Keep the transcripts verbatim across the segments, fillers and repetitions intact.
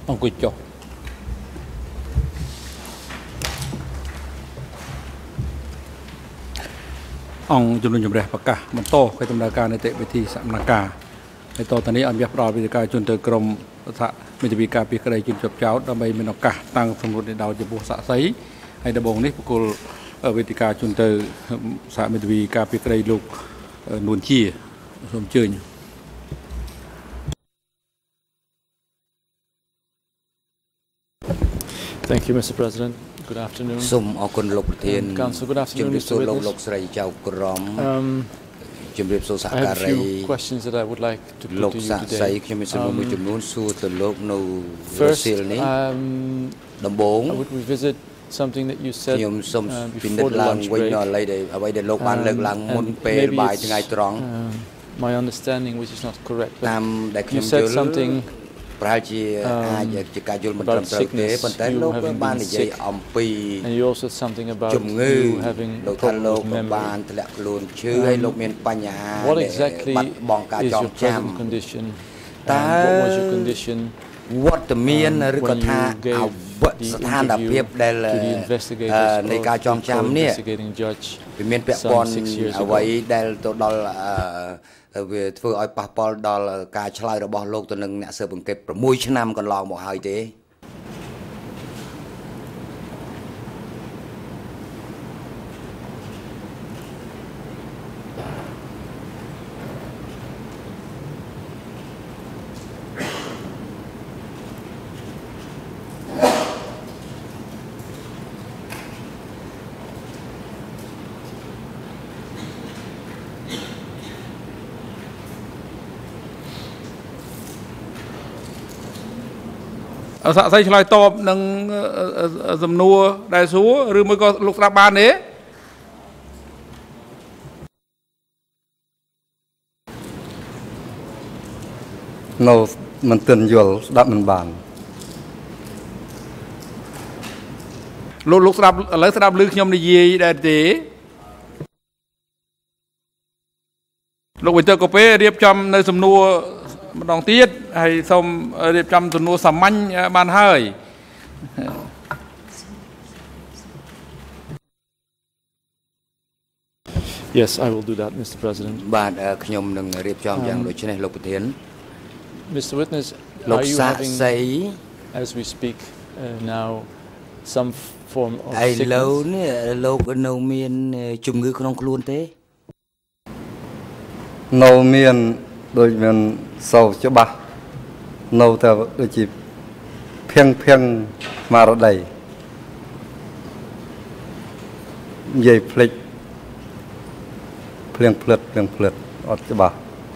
អង្គុយចុះអង្គជំនុំជម្រះប្រកាសបន្តកិច្ចដំណើរការនីតិវិធីសកម្មភាពហើយតទៅនេះអនុញ្ញាតផ្ដល់វិធានការជូនទៅក្រមសហមេធាវីការពីក្តីជំជាប់ចោតដើម្បីមានឱកាសតាំងសម្រួលដោយចំពោះសាក្សីហើយដំបូងនេះបកគលវិធានការជូនទៅសហមេធាវីការពីក្តីលោកនួនជាសូមអញ្ជើញ Thank you, Mister President. Good afternoon. សូមអរគុណលោកប្រធាន Council, good afternoon, ជំរាបសួ Mister រលោក Witness. លោកស្រីចៅក្រម Um, ជំរាបសួរសហ I កា have a រី few questions that I would like to លោក put to សា you ក្សី today. ខ្ញុំមានសំណួរមួយចំនួនសួរទៅលោកនៅរ First, សៀលនេះ um, ដំបូង I would revisit something that you said ខ្ញុំសូម uh, ពិនិត្ before យ the ឡើង lunch វិញ break. នៅអ្វីដែលអ្វីដែលលោកបានលើកឡើងមុន and ពេល maybe បាយ it's, ថ្ងៃត្រង់ uh, my understanding which is not correct, តា but មដែលខ្ញុំ you យ said ល់ something ប្រហែលជាអាចជាការយល់មិនត្រឹមត្រូវទេប៉ុន្តែលោកបាននិយាយអំពី and you also said something about ជំងឺ you having លោកថា problem លោក with memory. បានធ្លាក់ខ្លួនឈឺហើយលោកមានបញ្ហា What exactly បាត់បង់ការ is ចង your ចាំ present condition? តើ And what was your condition វត្តមានឬក៏ថាអវស្ថានភាពដែលនៃការចងចាំនេះវាមានពាក់ព័ន្ធអ្វីដែលទៅដល់វាធ្វើឲ្យប៉ះពាល់ដល់ការឆ្លើយរបស់លោកទៅនឹងអ្នកស៊ើបអង្កេតប្រាំមួយឆ្នាំកន្លងមកហើយទេសាក្សីឆ្លើយតបនឹងសំណួរដែលសួរឬមួយក៏លោកស្ដាប់បានទេនៅមិនទាន់យល់ស្ដាប់មិនបានលោកលោកស្ដាប់ឥឡូវស្ដាប់ឮខ្ញុំនិយាយដែរទេលោកវិទ័យកូពេរៀបចំនៅសំណួរ ម្ដងទៀតហើយសូមរៀបចំសំណួរសាមញ្ញបានហើយ Yes, I will do that, Mister President. បាទខ្ញុំនឹងរៀបចំយ៉ាងដូចនេះលោកប្រធាន Mister Witness, លោក are you សាក្ having សី as we speak uh, now some form of ឥឡូវ sickness? នេះលោកនៅមានជំងឺក្នុងខ្លួនទេនៅមានដូចមានសោច្បាស់នៅតែដូចជាភៀងភៀងស្មារតីនិយាយភ្លេចភ្លៀងភ្លឹតភ្លៀងភ្លឹតអត់ច្បាស់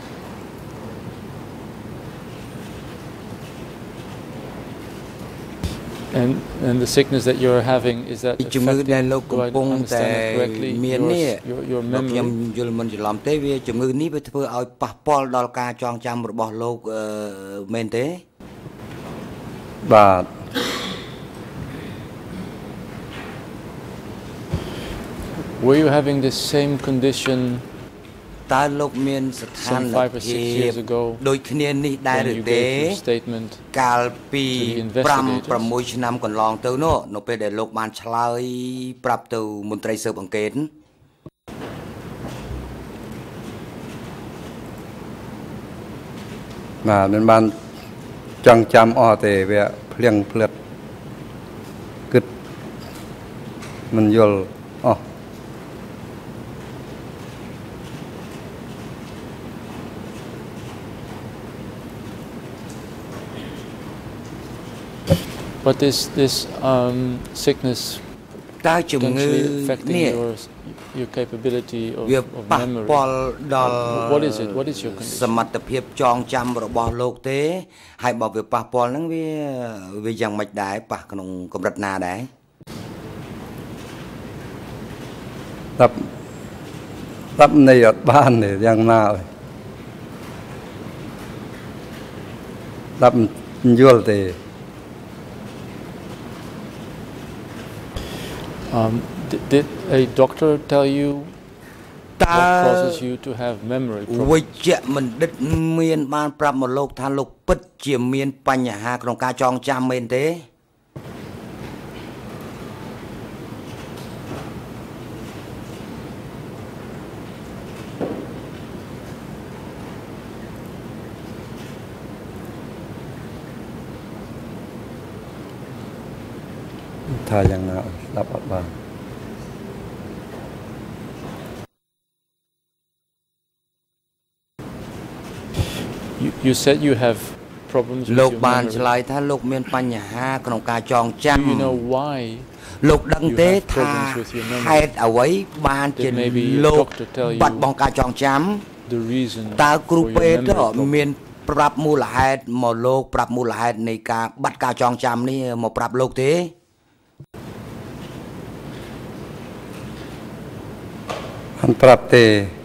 And and the sickness that you're having is that ជំងឺដែលលោក do កំ I ពុងតែ understand that correctly? មាននេះ Your, your ខ្ញុំ memory. យល់មិនច្រឡំទេវាជំងឺនេះវាធ្វើឲ្យប៉ះពាល់ដល់ការចងចាំរបស់លោកមែនទេបាទ Were you having the same condition តើលោកមានស្ថាន some five or six ភាព years ago ដូចគ្នានេះដែរ when ឬ you ទេ gave your statement កាលពី to the ប្រាំ investigators? ប្រាំមួយឆ្នាំកន្លងទៅនោះនៅពេលដែលលោកបានឆ្លើយប្រាប់ទៅមន្ត្រីស៊ើបអង្កេតបាទមិនបានចងចាំអស់ទេវាភ្លៀងភ្លឹតគិតមិនយល់អស់ But this this um, sickness តើជំងឺ potentially affecting នេះ your your capability of, វា of ប៉ះ memory. ពាល់ដល់ What is it? What is your condition? សមត្ថភាពចងចាំរបស់លោកទេហើយបើវាប៉ះពាល់ហ្នឹងវាវាយ៉ាងម៉េចដែរប៉ះក្នុងកម្រិតណាដែរតាប់តាប់នៃអត់បានទេយ៉ាងណាអើយតាប់យល់ទេ Um, did, did a doctor tell you What causes you to have memory problems? វិជ្ជបណ្ឌិតមានបានប្រាប់មកលោកថាលោកពិតជាមានបញ្ហាក្នុងការចងចាំមែនទេថាយ៉ាងណាស្ដាប់អត់បាន You, you said you have problems with លោក your បាន memory. ឆ្លើយថាលោកមានបញ្ហាក្នុងការចងចាំ Do you know why លោកដឹងទេថាហេតុអ្វីបានជាលោកបាត់បង់ការចងចាំ the reason តើគ្រូ for ពេទ្ your យ memory problem? មានប្រាប់មូលហេតុមកលោកប្រាប់មូលហេតុនៃការបាត់ការចងចាំនេះមកប្រាប់លោកទេអត់ប្រាប់ទេ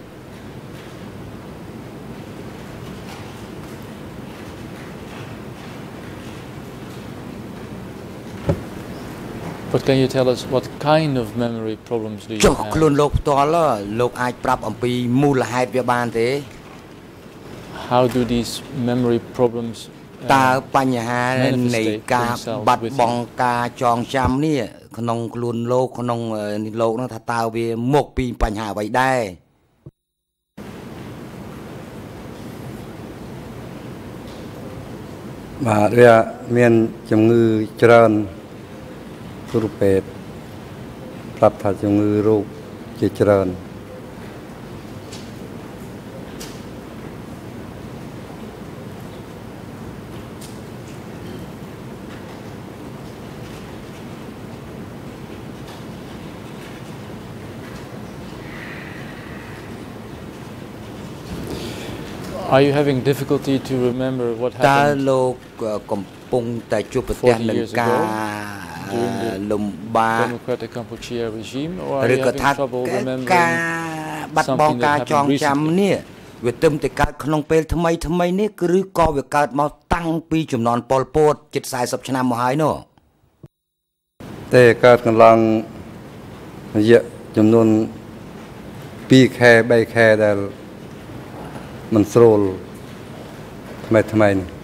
But can you tell us what kind of memory problems do you ចុះ have? ខ្លួនលោកផ្ទាល់លោកអាចប្រាប់អំពីមូលហេតុវាបានទេ How do these memory problems តើ uh, បញ្ហានៃការបាត់បង់ការចងចាំនេះក្នុងខ្លួនលោកក្នុងលោកនោះថាតើវាមកពីបញ្ហាអ្វីដែរបាទវាមានជំងឺច្រើនគ្រូពេទ្យប្រាប់ថាជំងឺរោគជាច្រើន Are you having difficulty to remember what តើ happened លោកកំពុងតែជួបប្រទះនឹងការលំបាក Democratic Cambodia regime, or are ឬ you ក៏ having ថា trouble ការ remembering បាត់បង់ការចងចាំនេះវាទឹមតែកើតក្នុងពេលថ្មីថ្មីនេះឬក៏វាកើតមកតាំងពីចំនួនប៉ុលពតជិតสี่สิบឆ្នាំមកហើយនោះទេកើតកន្លងរយៈចំនួនtwoខែthreeខែដែលមិនស្រួលថ្មីថ្មីនេះ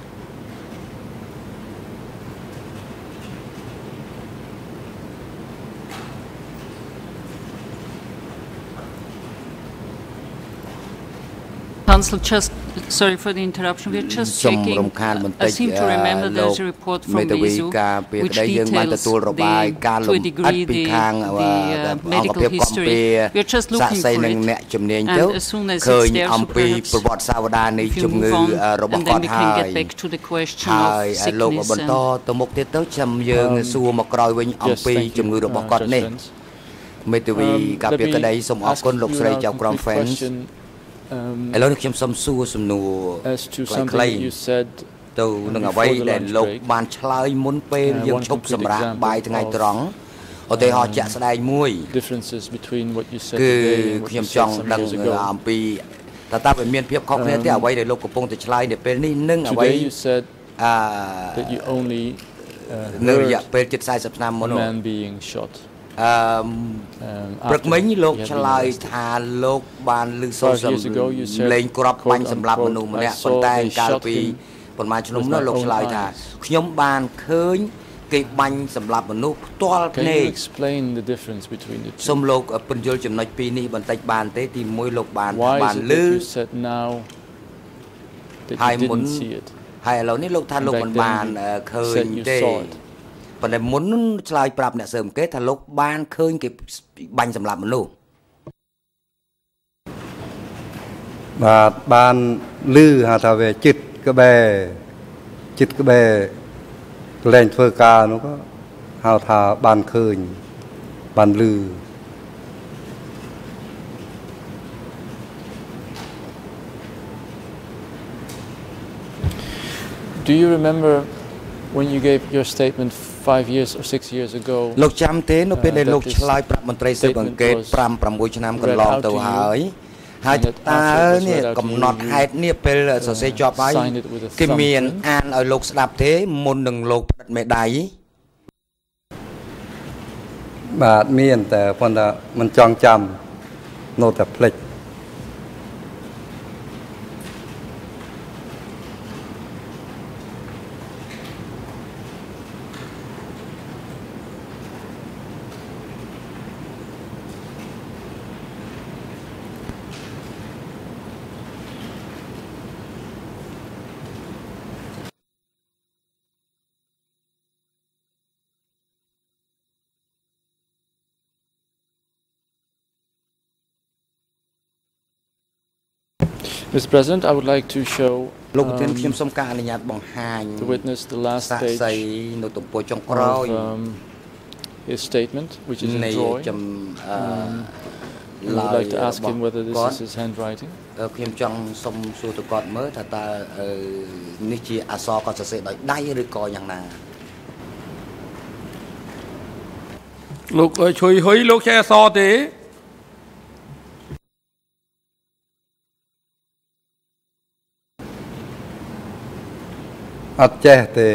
Council, just sorry for the interruption. We're just checking. I seem to remember there's a report from the I S U which details the, to a degree the, the uh, medical history. We're just looking for it, and as soon as it's there, so perhaps if you move on, and then we can get back to the question of sickness and... ទៅមុខទៀតទៅចាំយើងសួរមកក្រោយវិញអំពីជំងឺរបស់គាត់នេះមេធាវីការពារក្តីសូមអរគុណលោកស្រីចៅក្រម Fans ឥឡូវនេះខ្ញុំសូមសួរសំណួរខ្លីៗទៅនឹងអ្វីដែលលោកបានឆ្លើយមុនពេលយើងឈប់សម្រាកបាយថ្ងៃត្រង់ឧទាហរណ៍ជាក់ស្ដែងមួយគឺខ្ញុំចង់ដឹងអំពីតើតើវាមានភាពខុសគ្នាទេអ្វីដែលលោកកំពុងតែឆ្លើយនៅពេលនេះនិងអ្វីអឺនៅរយៈពេលជិតสี่สิบឆ្នាំមុននោះ អឺព្រឹកមិញលោកឆ្លើយថាលោកបានឮសូរសំឡេងគ្រាប់បាញ់សម្រាប់មនុស្សម្នាក់ប៉ុន្តែកាលពីប្រហែលឆ្នាំនោះលោកឆ្លើយថាខ្ញុំបានឃើញគេបាញ់សម្រាប់មនុស្សផ្ទាល់ភ្នែកសូមលោកពន្យល់ចំណុចពីរនេះបន្តិចបានទេទីមួយលោកបានបានឮហើយមុនហើយឥឡូវនេះលោកថាលោកមិនបានឃើញទេប៉ុន្តែមុនឆ្លើយប្រាប់អ្នកសើមគេថាលោកបានឃើញគេបាញ់សម្លាប់មនុស្សបាទបានឮហៅថាវាចិត្តក្បែរចិត្តក្បែរកន្លែងធ្វើការនោះក៏ហៅថាបានឃើញបានឮ Do you remember when you gave your statement five years or six years ago លោកចាំទេនៅពេលដែលលោកឆ្លើយប្រាប់មន្ត្រីស៊ើបអង្កេតfive sixឆ្នាំកន្លងទៅហើយហើយតើនេះកំណត់ហេតុនេះពេលសរសេរជាប់ហើយគេមានអានឲ្យលោកស្ដាប់ទេមុននឹងលោកផ្តិតមេដៃបាទមានតែប៉ុន្តែមិនចង់ចាំនៅតែភ្លេច Mister President, I would like to show um, the witness the last page of um, his statement, which is in drawing. Um, I would like to ask him whether this is his handwriting. ខ្ញុំចង់សុំសួរទៅគាត់មើលថាតើនេះជាអក្សរគាត់សរសេរដោយដៃឬក៏យ៉ាងណាលោកជួយហ៊ុយលោកចេះអក្សរទេអត់ចេះទេ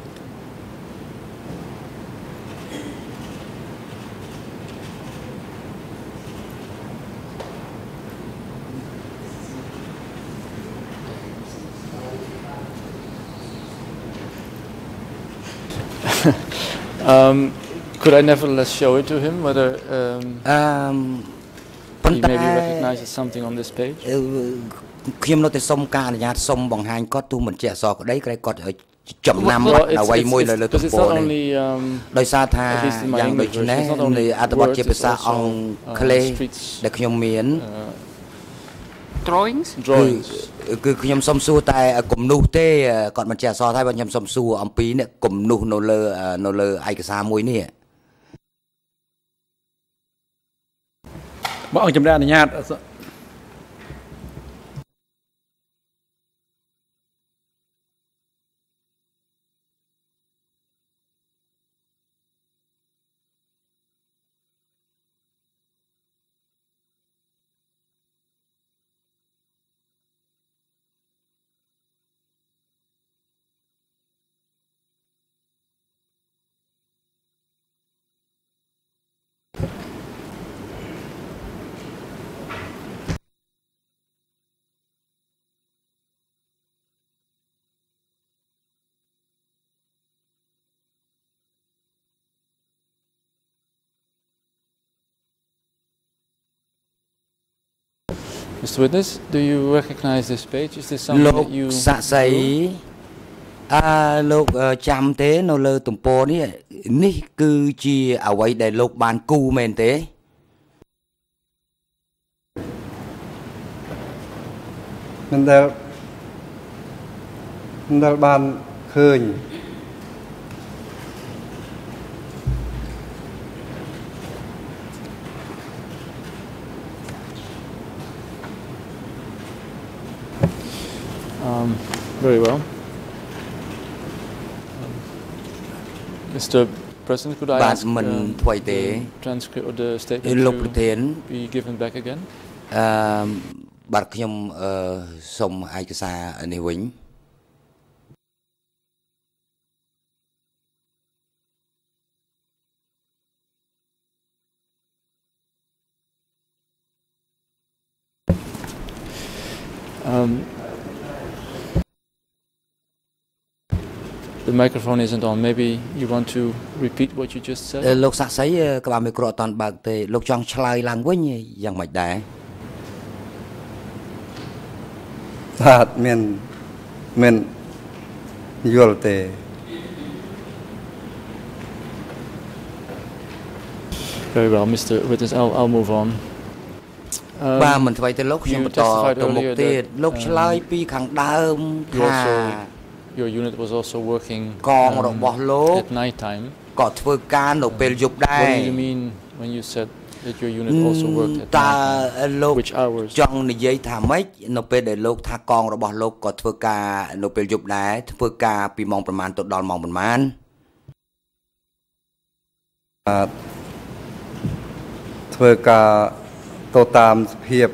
um, could I nevertheless show it to him whether um, um, he maybe recognizes something on this page? ខ្ញុំនៅតែសុំការអនុញ្ញាតសុំបង្ហាញគាត់ទូមិនជាអក្សរក្តីក្រែគាត់ចំណាំអ្វីមួយនៅលើទំព័រនេះដោយសារថាយ៉ាងដូចនេះនៃអត្ថបទជាភាសាអង់គ្លេសដែលខ្ញុំមាន drawings គឺខ្ញុំសុំសួរតែគំនូសទេគាត់មិនជាអក្សរថៃបើខ្ញុំសុំសួរអំពីនេះគំនូសនៅលើនៅលើឯកសារមួយនេះបើអង្គជំរាបអនុញ្ញាត Mister Witness, do you recognize this page? Is this something that you សាក់សីអឺលោកចាំទេនៅលើទំព័រនេះនេះគឺជាអ្វីដែលលោកបានគូមែនទេមិនដែលមិនដែលបានឃើញ Um, very well. Um, Mister President, could I ask um, the transcript or the statement to be given back again? Um, បាទខ្ញុំសូមឯកសារនេះវិញ Um, the microphone isn't on. Maybe you want to repeat what you just said? លោកសាក់សីក្បាលមីក្រូអត់តាន់បើកទេលោកចង់ឆ្លើយឡើងវិញយ៉ាងម៉េចដែរបាទមានមានយល់ទេ Very well, Mister Witness. I'll I'll move on. បាទមិនថ្មីទេលោកខ្ញុំបន្តទៅមុខទៀតលោកឆ្លើយពីខាងដើមថា Your unit was also working កងរបស់លោក at night time ក៏ធ្វើការនៅពេលយប់ដែរ What do you mean when you said that your unit also worked at night តើលោក Which hours ចង់និយាយថាម៉េចនៅពេលដែលលោកថាកងរបស់លោកក៏ធ្វើការនៅពេលយប់ដែរធ្វើការពីម៉ោងប្រហែលទៅដល់ម៉ោងប្រហែលបាទធ្វើការទៅតាមសភាព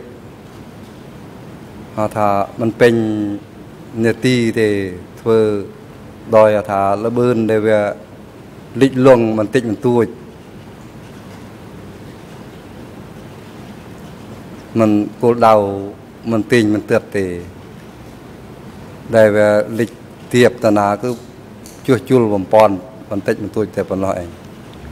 ថាมันពេញនាទីទេធ្វើដោយថាលបឿនដែលវាលិចលង់បន្តិចបន្តួចมันគោលដៅមិនទាញមិនទើបទេដែលវាលិចទៀបតាណាគឺជួសជុលបំពន់បន្តិចបន្តួចតែប៉ុណ្ណោះឯង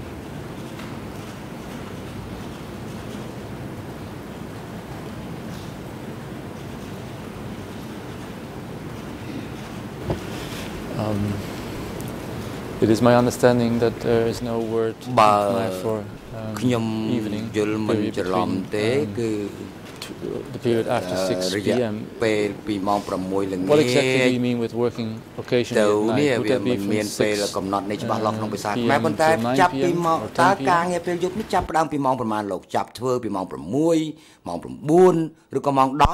Um, it is my understanding that there is no word for um, evening period between um, the period after six p m What exactly do you mean with working occasionally at night? Would that be from six uh, p m to nine p m or ten p m? ការពេលយប់នេះចាប់ផ្ដើមពីម៉ោងប្រហែលលោកចាប់ធ្វើពីម៉ោង6ម៉ោង9ឬក៏ម៉ោង10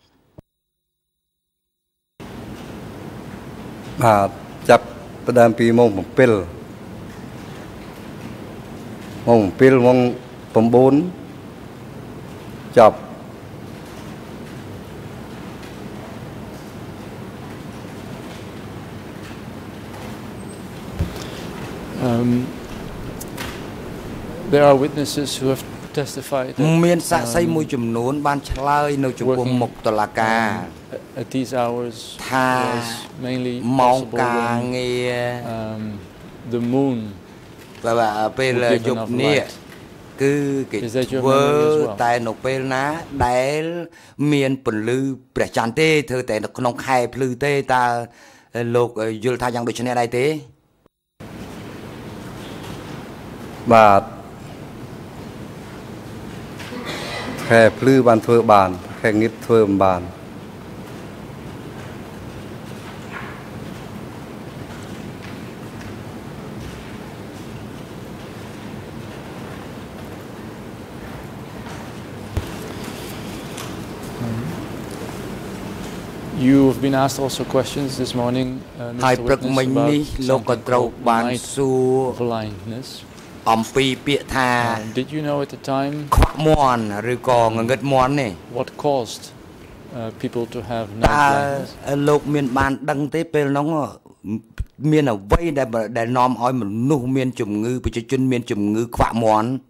បាទចាប់ផ្ដើមពីម៉ោង7ម៉ោង7ម៉ោង9ចប់ Um, there are witnesses who have testified that, មានសាក្សីមួយចំនួនបានឆ្លើយនៅចំពោះមុខតុលាការ at these hours ថា was mainly ម៉ោង possible ការងារ when um, the moon បាទពេលយប់នេះ គឺគេធ្វើតែនៅពេលណាដែលមានពន្លឺព្រះច័ន្ទទេធ្វើតែនៅក្នុងខែភ្លឺទេតើលោកយល់ថាយ៉ាងដូចនេះដែរទេបាទខែភ្លឺបានធ្វើបានខែងៀតធ្វើមិនបាន You've been asked also questions this morning, uh, Mister Witness, about something called night blindness. Um, did you know at the time what caused uh, people to have night blindness? លោកមានបានដឹងទេពេលនោះមានអ្វីដែលដែលនាំឲ្យមនុស្សមានជំងឺប្រជាជនមានជំងឺខ្វាក់មាន់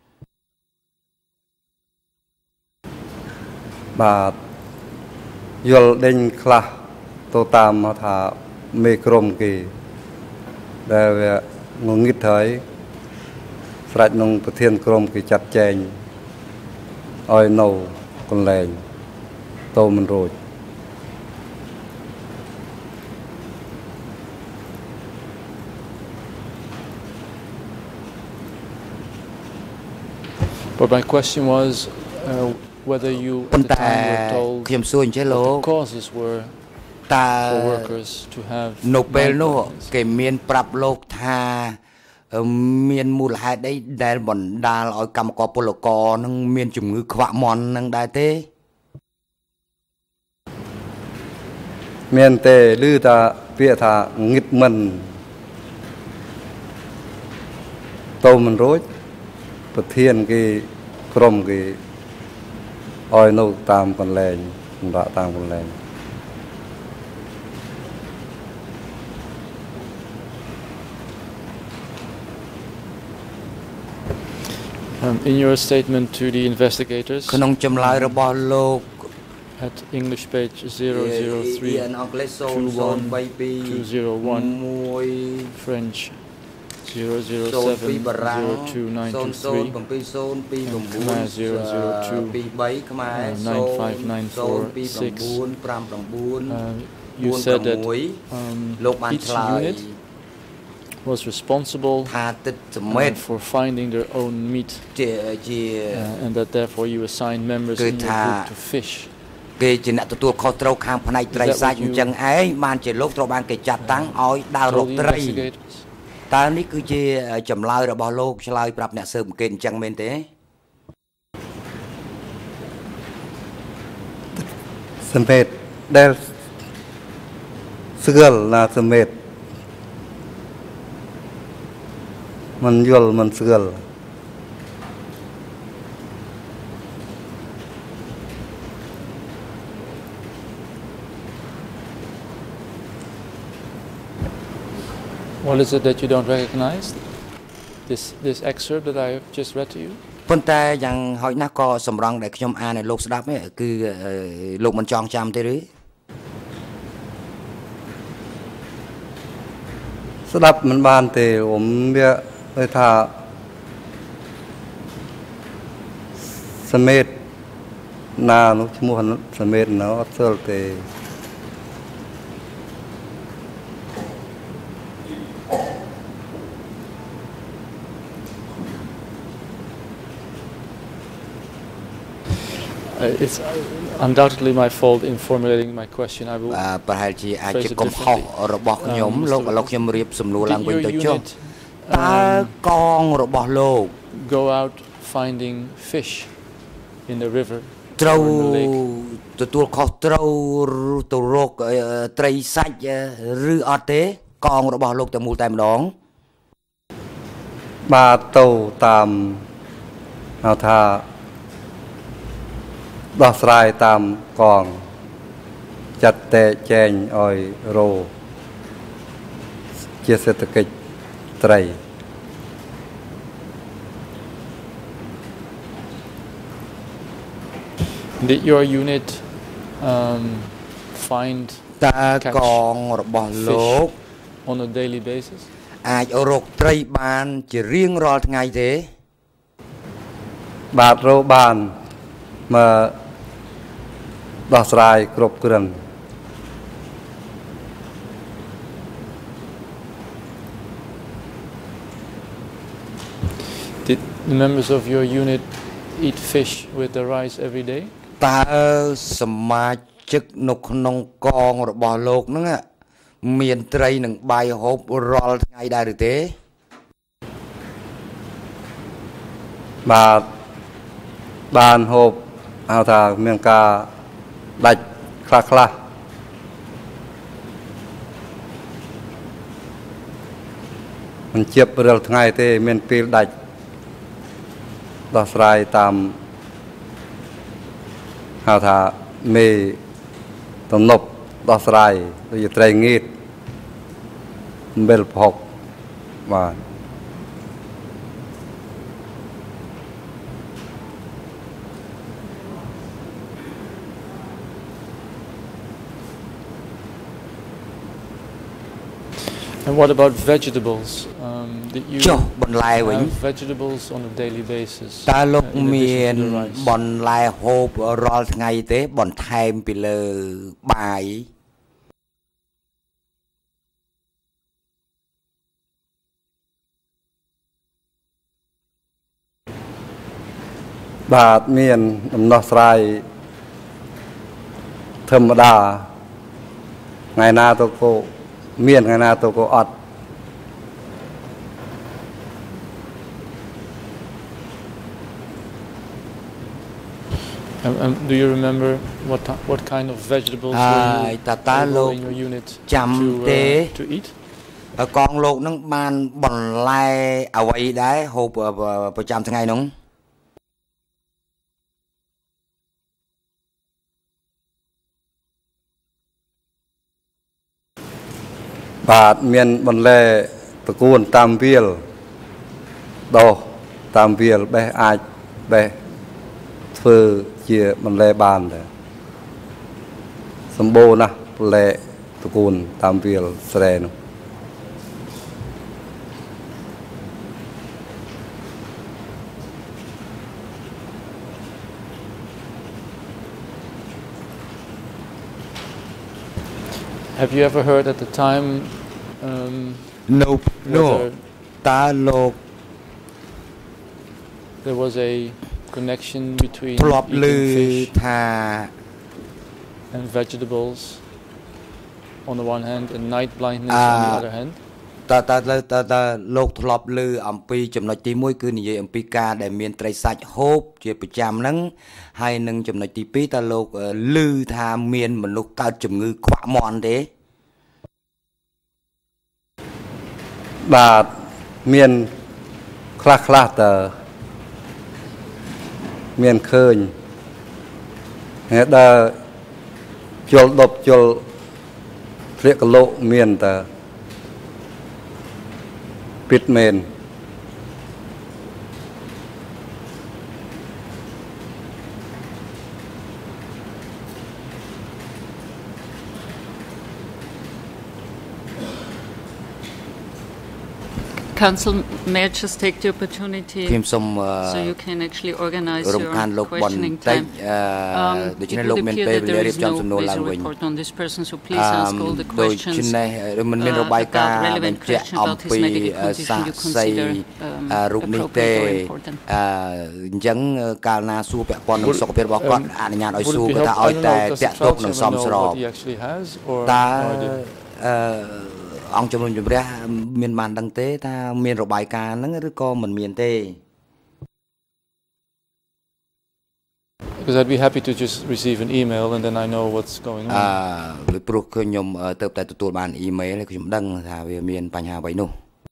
បាទ យល់ដេញខ្លះទៅតាមថាមេក្រុមគេដែលវាងងឹតហើយស្រាច់នឹងប្រធានក្រុមគេចាត់ចែងឲ្យនៅកន្លែងតោមិនរួច But my question was uh, whether you at the time were told what the causes were for workers to have night blindness. គេមានប្រាប់លោកថាមានមូលហេតុអីដែលបណ្ដាលឲ្យកម្មករពលករនឹងមានជំងឺខ្វាក់មាន់នឹងដែរទេមានទេឮថាពាក្យថាងឹតមិនតោមិនរួចប្រធានគេក្រុមគេឲ្យនៅតាមកន្លែងសម្រាប់តាមកន្លែង Um, in your statement to the investigators, ក្នុងចម្លើយរបស់លោក at English page zero zero three two one two zero one, French zero zero seven zero two nine two three, and Khmer zero zero two nine five nine four six. Uh, you said that um, each unit was responsible uh, for finding their own meat, uh, and that therefore you assigned members in your group to fish. គេជាអ្នកទទួលខុសត្រូវខាងផ្នែកត្រីសាច់អញ្ចឹងឯងបានជាលោកត្រូវបានគេចាត់តាំងឲ្យដើររកត្រីតើនេះគឺជាចម្លើយរបស់លោកឆ្លើយប្រាប់អ្នកស៊ើបអង្កេតអញ្ចឹងមែនទេសម្ពេតដែលស្គាល់ណាសម្ពេត มันយល់มันស្គាល់ What is it that you don't recognize? This this excerpt that I have just read to you? ប៉ុន្តែយ៉ាងហោចណាស់ក៏សម្រងដែលខ្ញុំអានឲ្យលោកស្ដាប់គឺលោកមិនចងចាំទេឬស្ដាប់មិនបានទេខ្ញុំវាគេថាសមេតណានោះឈ្មោះសមេតណៅអត់ស្គាល់ទេ Um, Uh, it's undoubtedly my fault in formulating my question. I will ប្រហែលជាអាចជាកំហុសរបស់ខ្ញុំលោកលោកខ្ញុំរៀបសំណួរឡើងវិញទៅចុះតើកងរបស់លោក go out finding fish in the river ត្រូវទទួលខុសត្រូវទៅរកត្រីសាច់ឬអត់ទេកងរបស់លោកតែមូលតែម្ដងបាទទៅតាមហៅថាដោះស្រាយតាមកងចាត់តែចែងឲ្យរោជាសេដ្ឋកិច្ចត្រី Did your unit um, find តើកងរបស់លោក on a daily basis អាចរកត្រីបានជារៀងរាល់ថ្ងៃទេបាទរោបានមកដោះស្រាយគ្រប់គ្រាន់ Did the members of your unit eat fish with the rice every day តើសមាជិកនៅក្នុងកងរបស់លោកហ្នឹងមានត្រីនិងបាយហូបរាល់ថ្ងៃដែរឬទេបាទបានហូបហៅថាមានការដាច់ខ្លះខ្លះមិនជាប់រាល់ថ្ងៃទេមានពេលដាច់ដោះស្រាយតាមហៅថាមេទំនប់ដោះស្រាយដូចជាត្រីងៀតអំបិលផុកបាទ And what about vegetables? Um, did you ចុះបន្លែវិញ have vegetables on a daily basis តើលោកមានបន្លែហូបរាល់ថ្ងៃទេបន្ថែមពីលើបាយបាទមានដំណោះស្រាយធម្មតាថ្ងៃណាទៅក៏មានថ្ងៃណាទៅក៏អត់ Um, um, do you remember what what kind of vegetables were you in your unit to, uh, to eat? កងលោកនឹងបានបន្លែអ្វីដែរហូបប្រចាំថ្ងៃនោះបាទមានបន្លែតកួនតាមវាលដោះតាមវាលបេះអាចបេះធ្វើជាបន្លែបានដែរសម្បូរណាស់បន្លែតកួនតាមវាលស្រែនោះ Have you ever heard at the time um, no no តើលោក there was a connection between ធ្លាប់ឮ eating ថា fish and vegetables on the one hand and night blindness on the other hand តើតើតើតើលោកធ្លាប់ឮអំពីចំណុចទីមួយគឺនិយាយអំពីការដែលមានត្រីសាច់ហូបជាប្រចាំហ្នឹងហើយនឹងចំណុចទីពីរតើលោកឮថាមានមនុស្សកើតជំងឺខ្វាក់មាន់ទេបាទមានខ្លះខ្លះតើមានឃើញហើយដល់ជលដប់ជលធ្លាក់កលោកមានតើពិតមែន Can Council, may I just take the opportunity so you can actually organize your questioning time. Um, it would appear that there is no visual report on this person, so please ask all the questions uh, about relevant questions about his medical condition you consider um, appropriate or important. Would it be helpful? I don't know, does the trial chairman know what he actually has, or no idea? អង្គជំនុំជម្រះមានបានដឹងទេថាមានរបាយការណ៍ហ្នឹងឬក៏មិនមានទេ Because I'd be happy to just receive an email and then I know what's going on. អឺព្រោះខ្ញុំទៅតែទទួលបានអ៊ីមែលខ្ញុំដឹងថាវាមានបញ្ហាអ្វីនោះ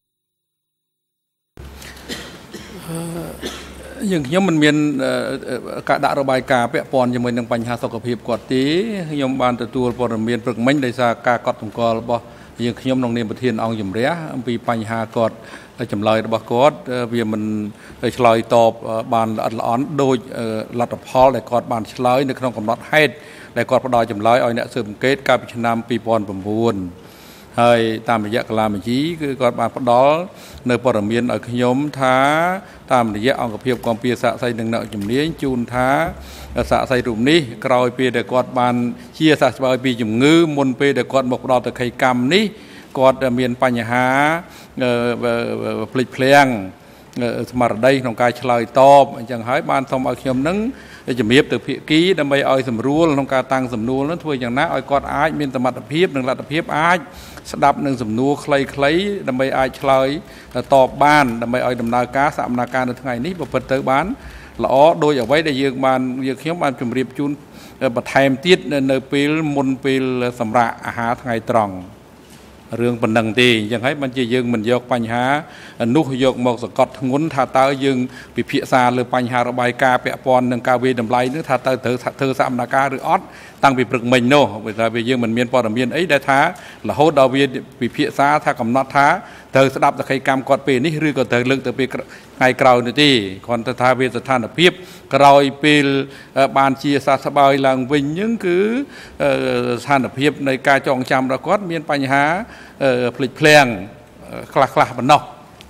យើងខ្ញុំមិនមានការដាក់របាយការណ៍ពាក់ព័ន្ធជាមួយនឹងបញ្ហាសុខភាពគាត់ទេខ្ញុំបានទទួលព័ត៌មានព្រឹកមិញដោយសារការកត់សម្គាល់របស់យើងខ្ញុំក្នុងនាមប្រធានអង្គជំរះអំពីបញ្ហាគាត់ចម្លើយរបស់គាត់វាមិនឆ្លើយតបបានល្អិតល្អន់ដោយលទ្ធផលដែលគាត់បានឆ្លើយនៅក្នុងកំណត់ហេតុដែលគាត់ផ្ដល់ចម្លើយឲ្យអ្នកស៊ើបអង្កេតកាលពីឆ្នាំ ពីរពាន់ប្រាំបួន ហើយតាមរយៈកលាមជីគឺគាត់បានផ្ដល់នៅព័ត៌មានឲ្យខ្ញុំថាតាមរយៈអង្គភាពគាំពៀសាក់សីនឹងអ្នកជំនាញជូនថាសាក់សីរូបនេះក្រោយពេលដែលគាត់បានជាសះស្បើយពីជំងឺមុនពេលដែលគាត់មកផ្ដល់ទៅខេកម្មនេះគាត់មានបញ្ហាភ្លេចភ្លាំងស្មារតីក្នុងការឆ្លើយតបអញ្ចឹងហើយបានសូមឲ្យខ្ញុំនឹងជំរាបទៅភាគីដើម្បីឲ្យសម្រួលក្នុងការតាំងសំណួរនោះធ្វើយ៉ាងណាឲ្យគាត់អាចមានសមត្ថភាពនិងលទ្ធភាពអាចស្ដាប់នឹងសំណួរខ្លីៗដើម្បីអាចឆ្លើយតបបានដើម្បីឲ្យដំណើរការសកម្មភាពនៅថ្ងៃនេះប្រព្រឹត្តទៅបានល្អដោយអ្វីដែលយើងបានយើងខ្ញុំបានជម្រាបជូនបន្ថែមទៀតនៅពេលមុនពេលសម្រាប់អាហារថ្ងៃត្រង់ រឿងប៉ុណ្ណឹងទេអញ្ចឹងហើយមិនជាយើងមិនយកបញ្ហានោះយកមកសង្កត់ធ្ងន់ថាតើយើងពិភាក្សាលើបញ្ហារបាយការណ៍ពាក់ព័ន្ធនឹងការវិតម្លៃនឹងថាតើត្រូវធ្វើសកម្មភាពឬអត់តាំងពីព្រឹកមិញនោះព្រោះថាវាយើងមិនមានព័ត៌មានអីដែលថារហូតដល់វាពិភាក្សាថាកំណត់ថាត្រូវស្ដាប់សក្ខីកម្មគាត់ពេលនេះឬក៏ត្រូវលើកទៅពេលថ្ងៃក្រោយនោះទេគ្រាន់តែថាវាស្ថានភាពក្រោយពេលបានជាសះស្បើយឡើងវិញហ្នឹងគឺស្ថានភាពនៃការចងចាំរបស់គាត់មានបញ្ហាភ្លេចភ្លាំងខ្លះខ្លះប៉ុណ្ណោះ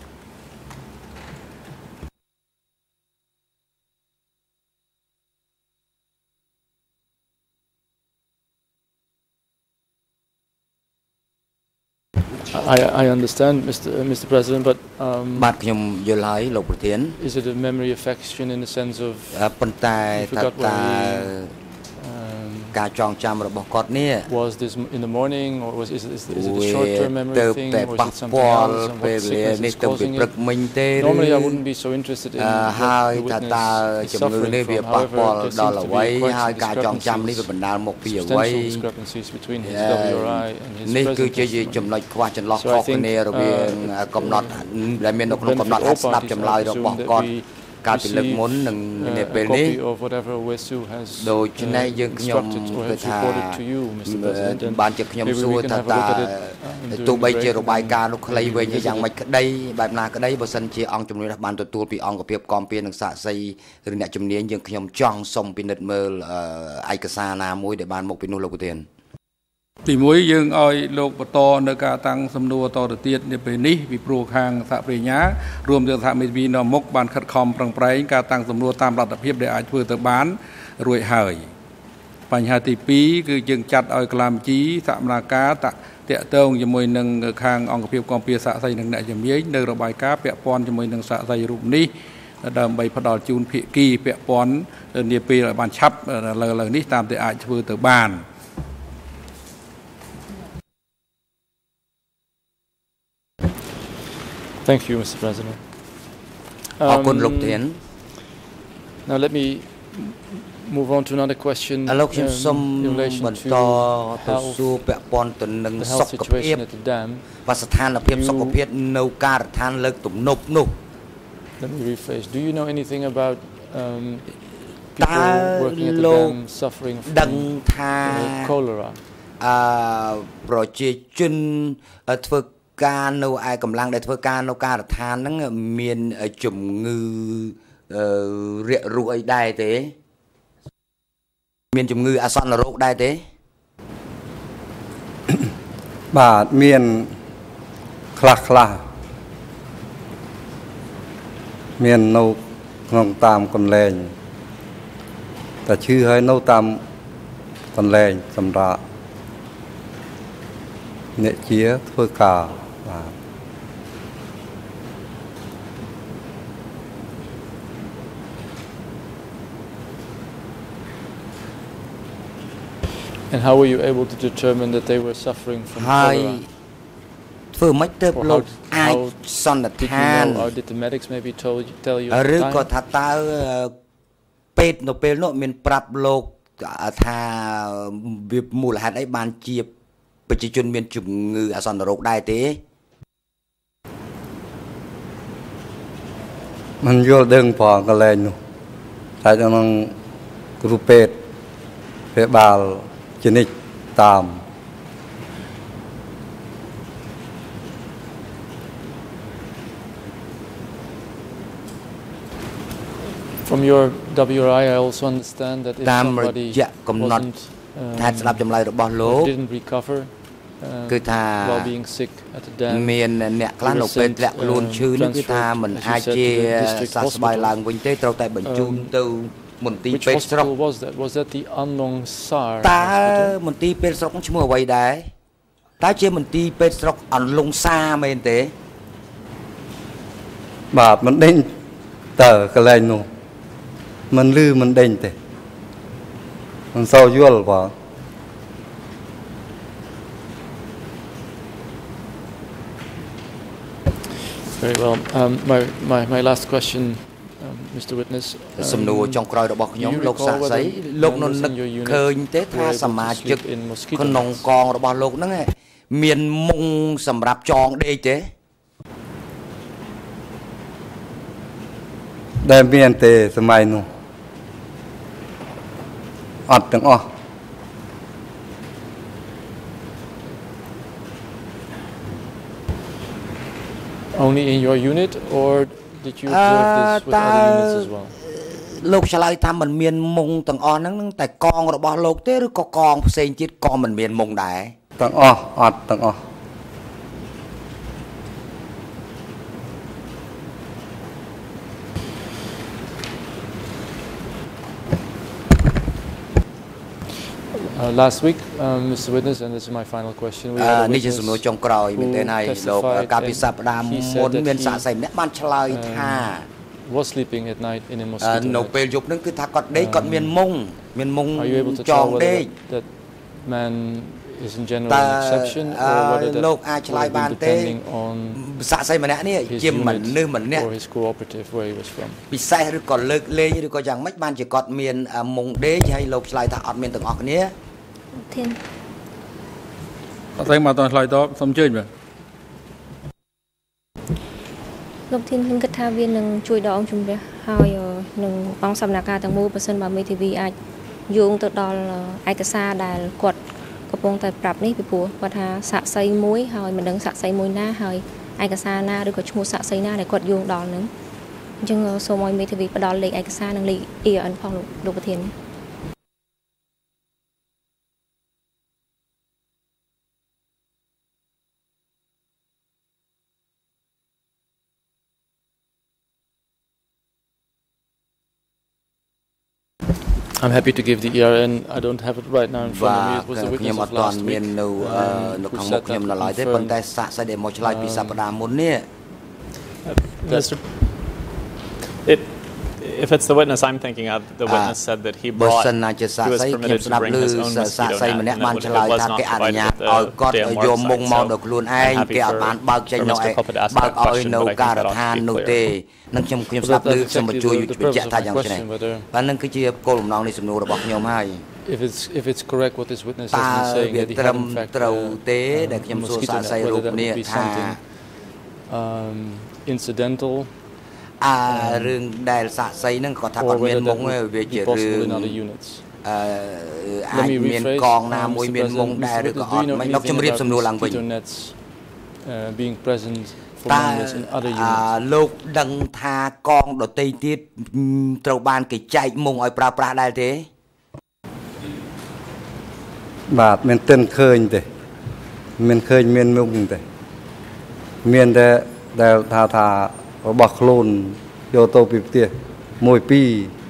I, I understand, Mister Uh, Mister President, but um, is it a memory affection in the sense of you forgot where he, um, was this in the morning, or was is, is, is it a short-term memory thing, or is it something else, and what sickness is causing it? Normally, I wouldn't be so interested in what the witness is suffering from. However, there seems to be quite some discrepancies, substantial discrepancies between his W R I and his present testimony. So I think uh, benefit all parties, I assume that we ការពិលឹកមុននឹងនៅពេលនេះដូច្នេះយើងខ្ញុំគឺថាបានជាខ្ញុំសួរថាតើទោះបីជារបាយការណ៍នោះខ្លីវិញយ៉ាងម៉េចក្តីបែបណាក្តីបើសិនជាអង្គជំនួយបានទទួលពីអង្គភាពគាំពៀនឹងសាកសីឬអ្នកជំនាញយើងខ្ញុំចង់សុំពិនិត្យមើលឯកសារណាមួយដែលបានមកពីនោះលោកប្រធាន ទីមួយយើងឲ្យលោកបន្តនៅការតាំងសំណួរតទៅទៀតនៅពេលនេះពីព្រោះខាងសហប្រញ្ញារួមទាំងសហមេធាវីនៅមុខបានខិតខំប្រឹងប្រែងការតាំងសំណួរតាមលទ្ធភាពដែលអាចធ្វើទៅបានរួចហើយបញ្ហាទីពីរគឺយើងចាត់ឲ្យក្លាមជីសហមនាការតាក់ទងជាមួយនឹងខាងអង្គភាពគាំពៀសាកសីនឹងអ្នកជំនាញនៅរបាយការណ៍ពាក់ព័ន្ធជាមួយនឹងសាកសីរូបនេះដើម្បីផ្ដល់ជូនភាគីពាក់ព័ន្ធនាពេលឲ្យបានឆាប់លើលើនេះតាមតែអាចធ្វើទៅបាន Thank you, Mister President. Um, now let me move on to another question um, in relation to health, the health situation at the dam. You, let me rephrase. Do you know anything about um, people working at the dam suffering from uh, cholera? Uh, ការនៅឯកម្លាំងដែលធ្វើការនៅការដ្ឋានហ្នឹងមានជំងឺរាគរូសអីដែរទេមានជំងឺអាសន្នរោគដែរទេបាទមានខ្លះខ្លះមាននៅក្នុងតាមកន្លែងតែឈឺហើយនៅតាមកន្លែងសម្រាប់អ្នកជាធ្វើការបាទ And how were you able to determine that they were suffering from cholera? ធ្វើមិនទៅលោកអាចសន្និដ្ឋាន or did the medics maybe tell tell you ឬក៏ថាតើពេទ្យនៅពេលនោះមានប្រាប់លោកថាវាមូលហេតុអីបានជាប្រជាជនមានជំងឺអាសន្នរោគដែរទេមិនយល់ដឹងផងកន្លែងនោះតែក្នុងគ្រូពេទ្យព្យាបាលជានិច្ចតាម From your W R I, I also understand that if somebody wasn't, um, didn't recover uh, while being sick at the dam, they were sent uh, transferred, as you said, to the district hospital. Um, which hospital was that? Was that the Anlong Sar hospital? តើមន្ទីរពេទ្យស្រុកឈ្មោះអ្វីដែរតើជាមន្ទីរពេទ្យស្រុកអន្លង់សាមែនទេបាទមិនដេញតើកន្លែងនោះមិនលឺមិនដេញទេមិនសូវយល់បង Very well. Um, my, my, my last question, um, Mister Witness. សំណួរចុងក្រោយរបស់ខ្ញុំលោកសាស្ត្រីលោកនៅនឹកឃើញទេថាសមាជិកក្នុងកងរបស់លោកហ្នឹងមានមុងសម្រាប់ចងដេកទេដែលមានទេសម័យនោះអត់ទាំងអស់ Only in your unit, or did you observe this with other units as well? លោកឆ្លើយថាមិនមានមុងទាំងអស់ហ្នឹងតែកងរបស់លោកទេឬក៏កងផ្សេងទៀតក៏មិនមានមុងដែរទាំងអស់អត់ទាំងអស់ Uh, last week, um, Mister Witness, and this is my final question. We had a witness who testified, and he was sleeping at night in a mosquito net. Are you able to tell whether that, that man is in general an exception, or whether that would have been depending on his unit or his cooperative where he was from? ពិសេសឬក៏លើកលែងឬក៏យ៉ាងម៉េចបានជាគាត់មានមុងដេកហើយលោកឆ្លើយថាអត់មានទាំងអស់គ្នាធានអត់ស្អីមកតឆ្លើយតបសូមជើញបាទលោកធានខ្ញុំគិតថាវានឹងជួយដកជំរះហើយនឹងអង្គសំណាក់ការទាំងមូលបើសិនបើមេធាវីអាចយោងទៅដល់ឯកសារដែលគាត់កំពុងតែប្រាប់នេះពីព្រោះគាត់ថាសាក់សីមួយហើយមិនដឹងសាក់សីមួយណាហើយឯកសារណាឬក៏ឈ្មោះសាក់សីណាដែលគាត់យោងដល់នឹងអញ្ចឹងសូមឲ្យមេធាវីផ្ដល់លេខឯកសារនិងលេខ E R N ផងលោកប្រធាន I'm happy to give the E R N. I don't have it right now in front of me. It was the witness of last week um, who said that confirmed. Mister It, if it's the witness I'm thinking of, the witness said that he brought, he was permitted to bring his own mosquito net, and that it was not provided at the dam ward site. So I'm happy for, for Mister Culper to ask that question, but I think that ought to be clear. នឹងខ្ញុំខ្ញុំស្ដាប់ឮសូមបញ្ជួយបញ្ជាក់ថាយ៉ាងនេះបាទនឹងគឺជាគោលបំណងនៃសំណួររបស់ខ្ញុំហើយ If it's if it's correct what this witness has been saying that he had in fact uh, uh, mosquito net, whether that would be something um, incidental អារឿងដែលសាក់សីហ្នឹងគាត់ថាគាត់មានមុងវាជារឿងអឺអាចមានកងណាមួយមានមុងដែរឬក៏អត់មិនដល់ជំរាបសំណួរឡើងវិញ being present for members in other units លោកដឹងថាកងដទៃទៀតត្រូវបានគេចែកមុងឲ្យប្រើប្រាស់ដែរទេបាទមានទិនឃើញទេមានឃើញមានមុងទេមានតែដែលថាថារបស់ខ្លួនយកទៅពីផ្ទះមួយពីរ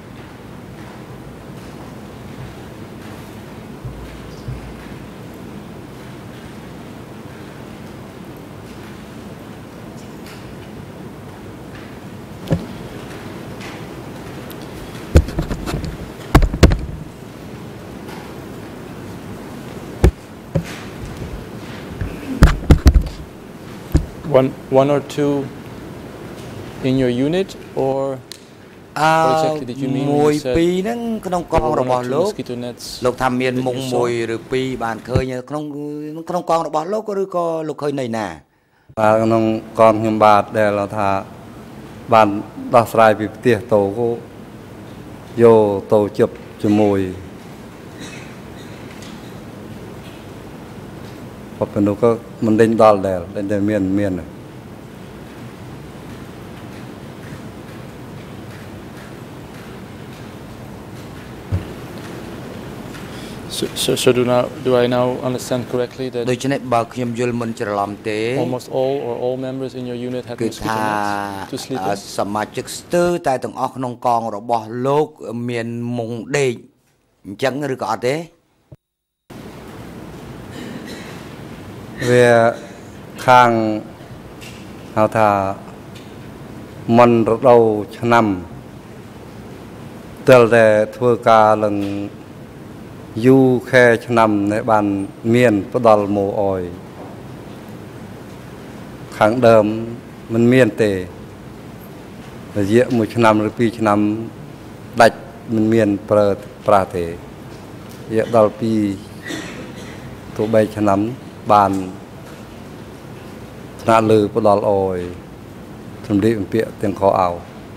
One, one or two in your unit, or what exactly did you mean when you said there were one or two mosquito nets? លោកថាមានមុងមួយឬពីរបានឃើញក្នុងក្នុងកងរបស់លោកឬក៏លោកឃើញនៅណាបាទក្នុងកងខ្ញុំបាទដែលថាបានដោះស្រាយពីផ្ទះទៅយកទៅជិបជាមួយប៉ុន្តែក៏មិនដេញដល់ដែរតែមានមាន So, so, so do now do I now understand correctly that ដូច្នេះបើខ្ញុំយល់មិនច្រឡំទេ almost all or all members in your unit had mosquito nets to sleep in? សមាជិកស្ទើរតែទាំងអស់ក្នុងកងរបស់លោកមានមុងដេកអញ្ចឹងឬក៏អត់ទេវាខាងហៅថាមិនរដូវឆ្នាំទើបតែធ្វើការឡើងយូរខែឆ្នាំនេះបានមានផ្ដល់ម៉ូអយខាងដើមមិនមានទេរយៈមួយឆ្នាំឬពីរឆ្នាំដាច់មិនមានប្រើប្រាស់ទេរយៈដល់ពីទៅបីឆ្នាំបាន ថ្នាក់លើផ្ដល់អយសម្រាប់ពាក្យទាំងខោអោ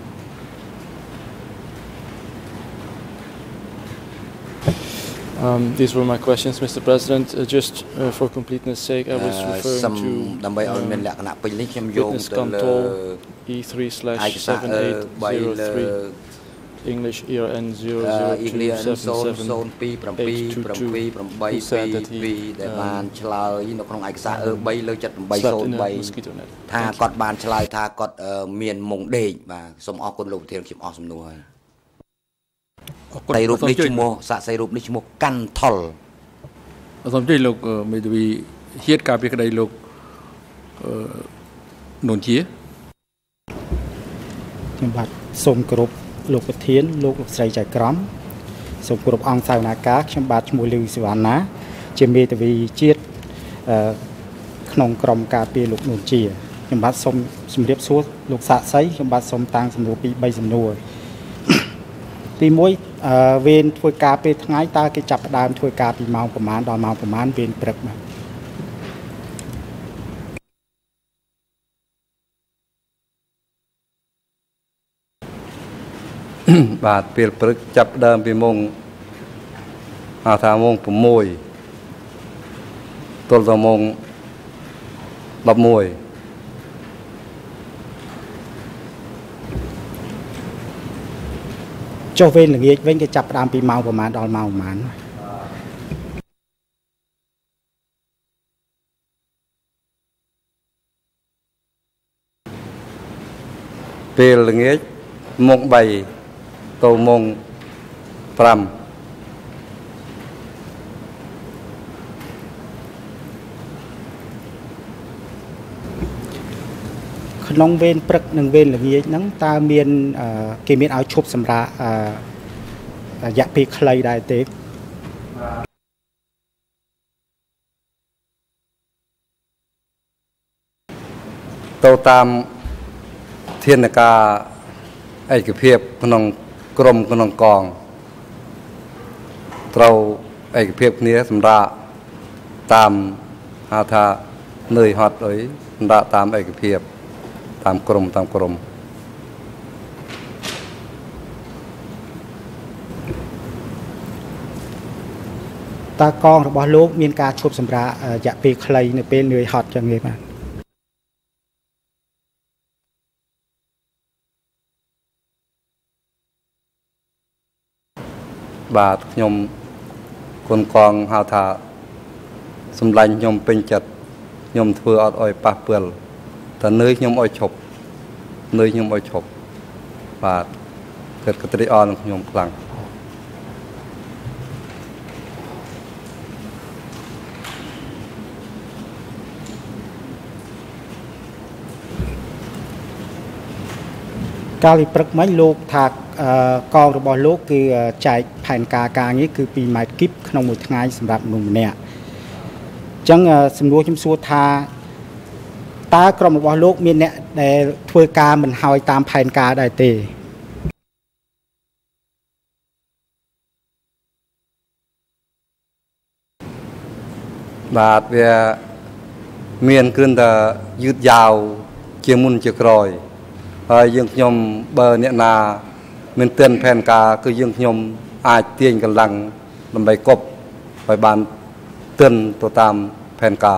Um, these were my questions, Mister President. Uh, just uh, for completeness' sake, I was referring to witness control E three slash seven eight zero three English E R N zero zero two seven seven eight two two, who said that he um, slept in a mosquito net. ថាគាត់បានឆ្លើយថាគាត់មានមុងដេកបាទសូមអរគុណលោកប្រធានខ្ញុំអស់សំណួរហើយ តែរូបនេះឈ្មោះសាក់សីរូបនេះឈ្មោះកាន់ថុលសូមជួយលោកមេធាវីហៀតការពីក្តីលោកនួនជាខ្ញុំបាទសូមគោរពលោកប្រធានលោកលោកស្រីចៅក្រមសូមគោរពអង្គសាវនាការខ្ញុំបាទឈ្មោះលីវសវណ្ណាជាមេធាវីជាតិក្នុងក្រុមការពារលោកនួនជាខ្ញុំបាទសូមជម្រាបសួរលោកសាក់សីខ្ញុំបាទសូមតាំងសំណួរពីរបីសំណួរ ទីមួយវេនធ្វើការពេលថ្ងៃតើគេចាប់ផ្ដើមធ្វើការពីម៉ោងប្រមាណដល់ម៉ោងប្រមាណវេនព្រឹកបាទបាទពេលព្រឹកចាប់ដើមពីម៉ោងហៅថាម៉ោង 6 ទល់ដល់ម៉ោង 11 ចុះវេនល្ងាចវិញគេចាប់ផ្ដើមពីម៉ោងប្រមាណដល់ម៉ោងប្រមាណពេលល្ងាចម៉ោង 3 ទៅម៉ោង 5 ក្នុងវេនព្រឹកនិងវេនល្ងាចហ្នឹងតើមានគេមានឲ្យឈប់សម្រាករយៈពេលខ្លីដែរទេទៅតាមធានការឯកភាពក្នុងក្រមក្នុងកងត្រូវឯកភាពគ្នាសម្រាប់តាមហៅថានឿយហត់អីសម្រាប់តាមឯកភាពតាមក្រមតាមក្រមតើកងរបស់លោកមានការឈប់សម្រាករយៈពេលខ្លីនៅពេលនឿយហត់ចឹងទេបាទបាទខ្ញុំគុណកងហៅថាសម្លាញ់ខ្ញុំពេញចិត្តខ្ញុំធ្វើអត់អោយប៉ះពាល់តែនឿយខ្ញុំអោយឈប់នឿយខ្ញុំអោយឈប់តបាទเกิดกระตุ้นอ่อนของโยมครั้งการปรึกไม่ลูกถากกองระบอบโลกคือใจแผนการการนี้คือปีใหม่กิฟขนมมือง่ายสำหรับหนุ่มเนี่ยจังสำรวจจำสัวทาตากรมระบอบโลกมีเนี่ยในถ้วยการมันหายตามแผนการได้เตะบาดเวียเมียนขึ้นแต่ยืดยาวเจียมุนเจียกรอยยังยมเบอร์เนี่ยนาเมือนเตือนแผนกาคือยังยมอาจเตียนกำลังลำใบกบไปบานเตือนตัวตามแผนกา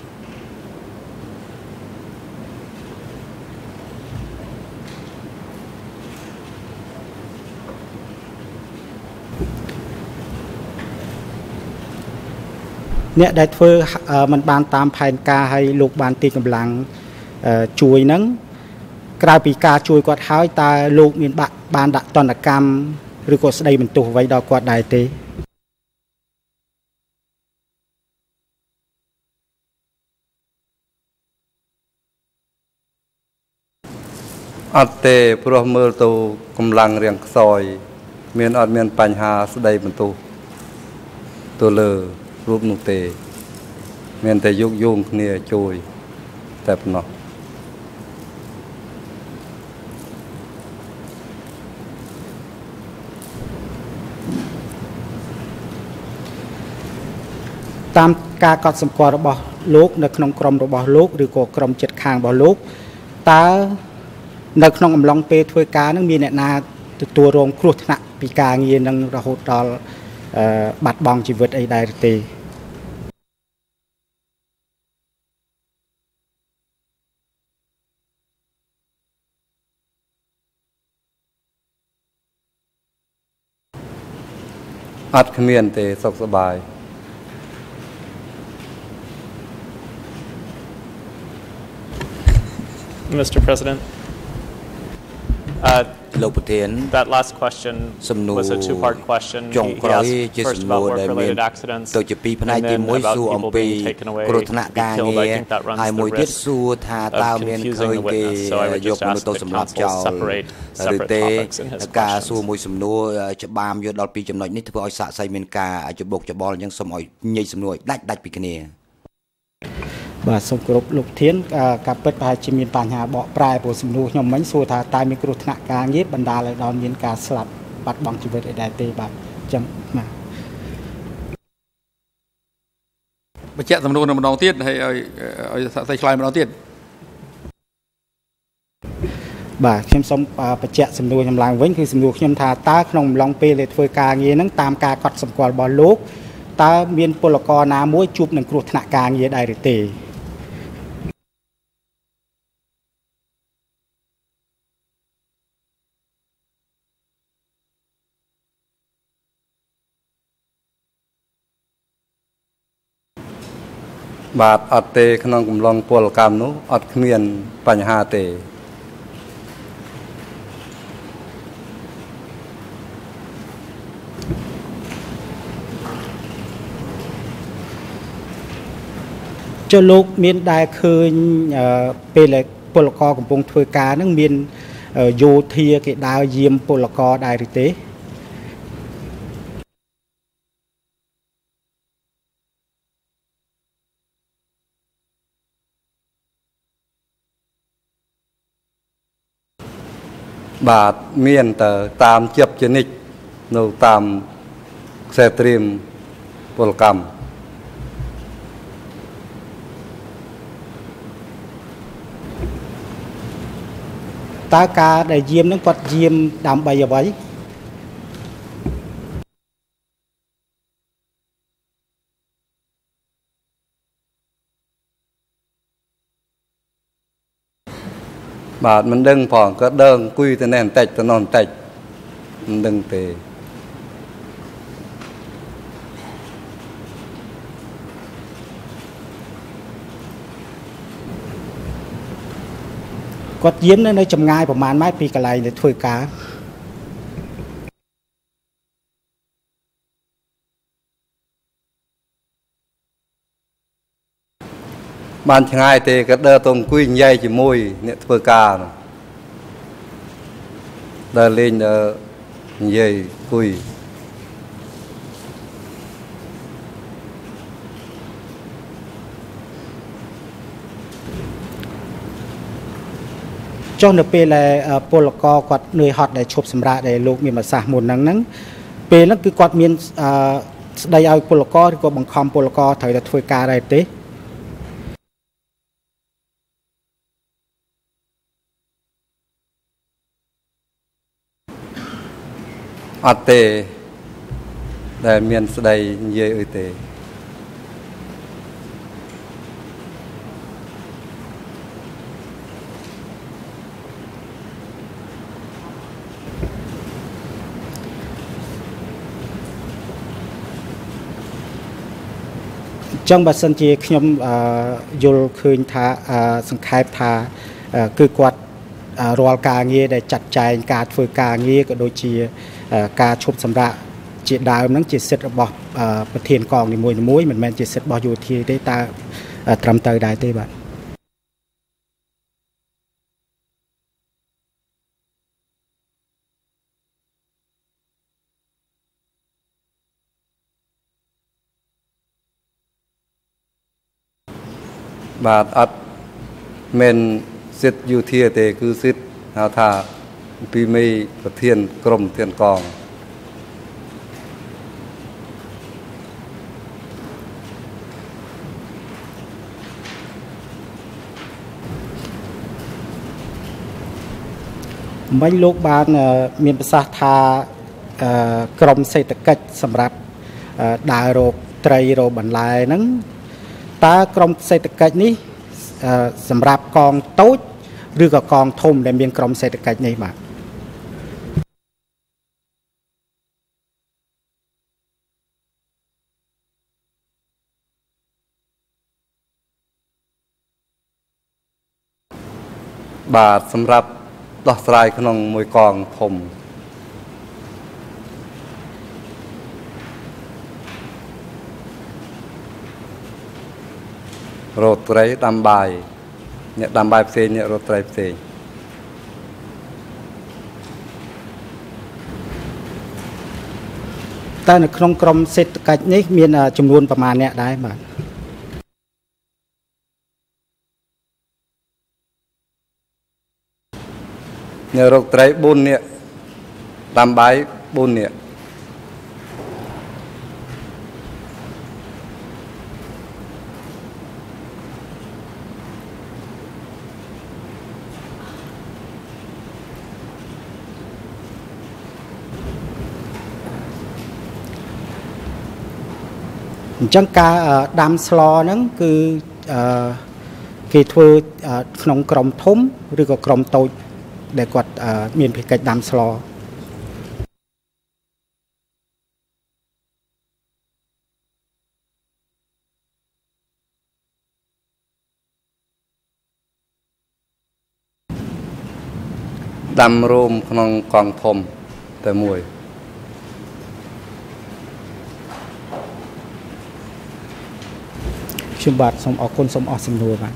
เนี่ยได้เพื่อมันบานตามแผนกาให้ลูกบานตีกำลังช่วยนั้นกลายปีกาช่วยกอดท้ายตาลูกมีบานบานดักตอนกรรมหรือกดแสดงเป็นตัวไว้ดอกกอดได้เตอัตเตพระเมื่อตัวกำลังเรียงซอยเมียนอัดเมียนปัญหาแสดงเป็นตัวตัวเลอรูปนุเตเมียนแต่ยุกยุ่งเนี่ยช่วยแต่ปนอตามการกอดสมกรระบอบโลกในขนมกรมระบอบโลกหรือกกรมจัดคางระบอบโลกตาในขนมอำลองเปถ้วยกานั้นมีเนี่ยนาตัวรวมครุฑนะปีกาเงียนังระหุตอลบัดบองชีวิตไอได้ตีอัดเขมียนเตสกสบาย Mister President, uh, that last question was a two-part question. He, he asked first about work-related accidents, and then about people being taken away to be killed. I think that runs the risk of confusing the witness, so I would just ask that counsel separate separate topics in his questions. បាទសូមគោរពលោកធានការពិតប្រហែលជាមានបញ្ហាបកប្រែព្រោះសំណួរខ្ញុំមិញសួរថាតើមានគ្រោះថ្នាក់ការងារបណ្ដាលឲ្យដល់មានការស្លាប់បាត់បង់ជីវិតអីដែរទេបាទអញ្ចឹងបាទបញ្ជាក់សំណួរនៅម្ដងទៀតហើយឲ្យឲ្យសាកសីឆ្លើយម្ដងទៀតបាទខ្ញុំសូមបញ្ជាក់សំណួរខ្ញុំឡើងវិញគឺសំណួរខ្ញុំថាតើក្នុងអំឡុងពេលដែលធ្វើការងារហ្នឹងតាមការកត់សម្គាល់របស់លោកតើមានពលករណាមួយជួបនឹងគ្រោះថ្នាក់ការងារដែរឬទេបាទអត់ទេក្នុងកំឡុងពលកម្មនោះអត់គ្មានបញ្ហាទេចុះលោកមានដែលឃើញពេលពលករកំពុងធ្វើការនឹងមានយោធាគេដើរយាមពលករដែរឬទេបាទមានតែតាមជាប់ជានិច្ចនៅតាមខ្សែត្រៀមពលកម្មតើការដែលយាមនឹងគាត់យាមដើម្បីអ្វីបាទមិនដឹងផងក៏ដឹងគួយទៅនេះបន្តិចទៅនោះបន្តិចមិនដឹងទេគាត់យាមនៅនៅចម្ងាយប្រមាណម៉ែត្រពីកន្លែងដែលធ្វើការបានឆ្ងាយទេក៏ដើរទៅអង្គុយញ៉ៃជាមួយអ្នកធ្វើការដើរលេងដើរនិយាយអង្គុយចុះនៅពេលដែលពលករគាត់នឿយហត់ដែលឈប់សម្រាកដែលលោកមានប្រសាសន៍មុនហ្នឹងហ្នឹងពេលហ្នឹងគឺគាត់មានស្ដីឲ្យពលករឬក៏បង្ខំពលករត្រូវតែធ្វើការដែរទេអត់ទេដែលមានស្ដីនិយាយអីទេចឹងបើសិនជាខ្ញុំយល់ឃើញថាសង្ខេបថាគឺគាត់រាល់ការងារដែលចាត់ចែងការធ្វើការងារក៏ដូចជាការឈប់សម្រាកជាដើមហ្នឹងជាសិទ្ធិរបស់ប្រធានកងនីមួយៗមិនមែនជាសិទ្ធិរបស់យោធាទេតើត្រឹមត្រូវដែរទេបាទបាទអត់មែនសិទ្ធិយោធាទេគឺសិទ្ធិហៅថាពីមេប្រធានក្រមប្រធានកងមិញលោកបានមានប្រសាសន៍ថាក្រមសេដ្ឋកិច្ចសម្រាប់ដើររកត្រីរកបន្លែហ្នឹងតើក្រមសេដ្ឋកិច្ចនេះសម្រាប់កងតូចឬក៏កងធំដែលមានក្រមសេដ្ឋកិច្ចនេះបាទបាទសម្រាប់ដោះស្រាយក្នុងមួយកងធំរត់ត្រីដាំបាយអ្នកដាំបាយផ្សេងអ្នករត់ត្រីផ្សេងតែនៅក្នុងក្រមសេដ្ឋកិច្ចនេះមានចំនួនប្រមាណអ្នកដែរបាទអ្នករត់ត្រីបួននាក់ដាំបាយបួននាក់អញ្ចឹងការដាំស្លហ្នឹងគឺគេធ្វើក្នុងក្រុមធំឬក៏ក្រុមតូចដែលគាត់មានភារកិច្ចដាំស្លដាំរោមក្នុងកងធំតែមួយខ្ញុំបាទសូមអរគុណសូមអស់សំណួរបាទ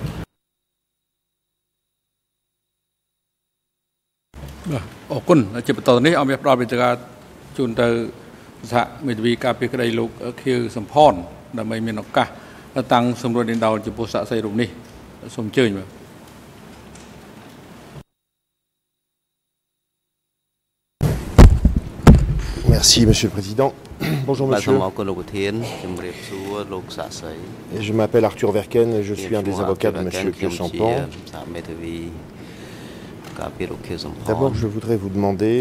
អរគុណជាបន្តនេះអមផ្ដល់វិទ្យាជូនទៅសហមេធាវីការពារក្តីលោកខៀវសំផនដើម្បីមានឱកាសតាំងសម្រួលដេញដោលចំពោះសាក្សីរូបនេះសូមអញ្ជើញបាទ Merci Monsieur le Président. Bonjour Monsieur. Et je m'appelle Arthur Verken et je suis un des avocats de Monsieur Khmer. D'abord, je voudrais vous demander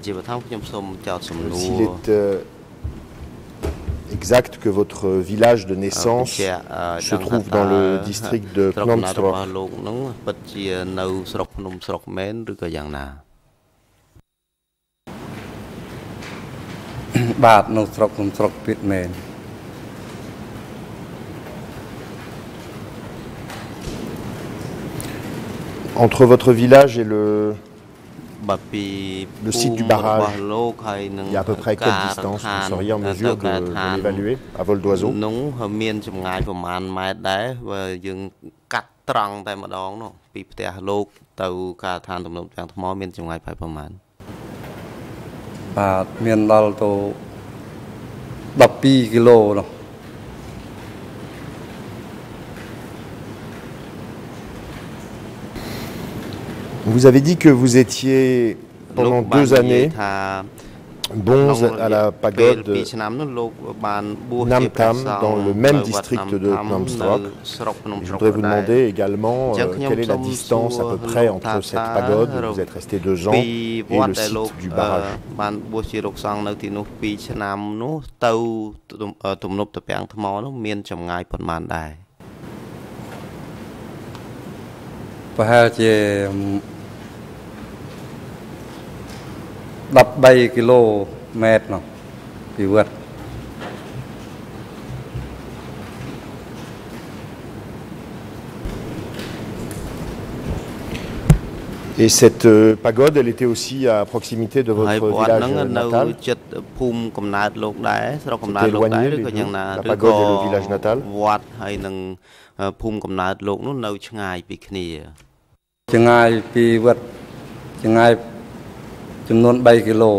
s'il est euh, exact que votre village de naissance se trouve dans le district de Phnom Srok. បាទនៅស្រុកក្នុងស្រុកពិតមែន Entre votre village et le, le site du barrage, il y a à peu près quelle distance? Vous seriez en mesure de, de l'évaluer à vol d'oiseau? Vous avez dit que vous étiez pendant deux années bonze à la pagode Nam Tam dans le même district de Phnom Strok. Je voudrais vous demander également euh, quelle est la distance à peu près entre cette pagode où vous êtes resté deux ans et le site du barrage. mười ba kilomètres nó bị vượt. Et cette euh, pagode, elle était aussi à proximité de votre village natal? C'était éloigné les deux, la pagode et le village natal? ចម្ងាយពីវត្តចម្ងាយចំនួនbaគីឡូ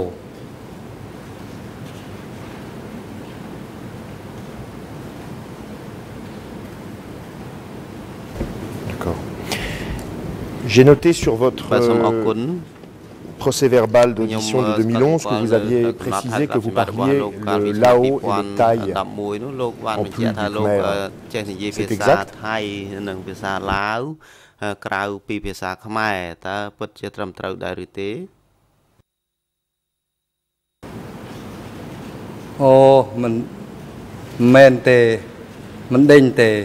D'accord. J'ai noté sur votre euh, procès-verbal d'audition de deux mille onze que vous aviez précisé que vous parliez le Lao et le Thaï en plus du Khmer. C'est exact? ក្រៅពីភាសាខ្មែរតើពិតជាត្រឹមត្រូវដែរឬទេអូមិនមែនទេមិនដេញទេ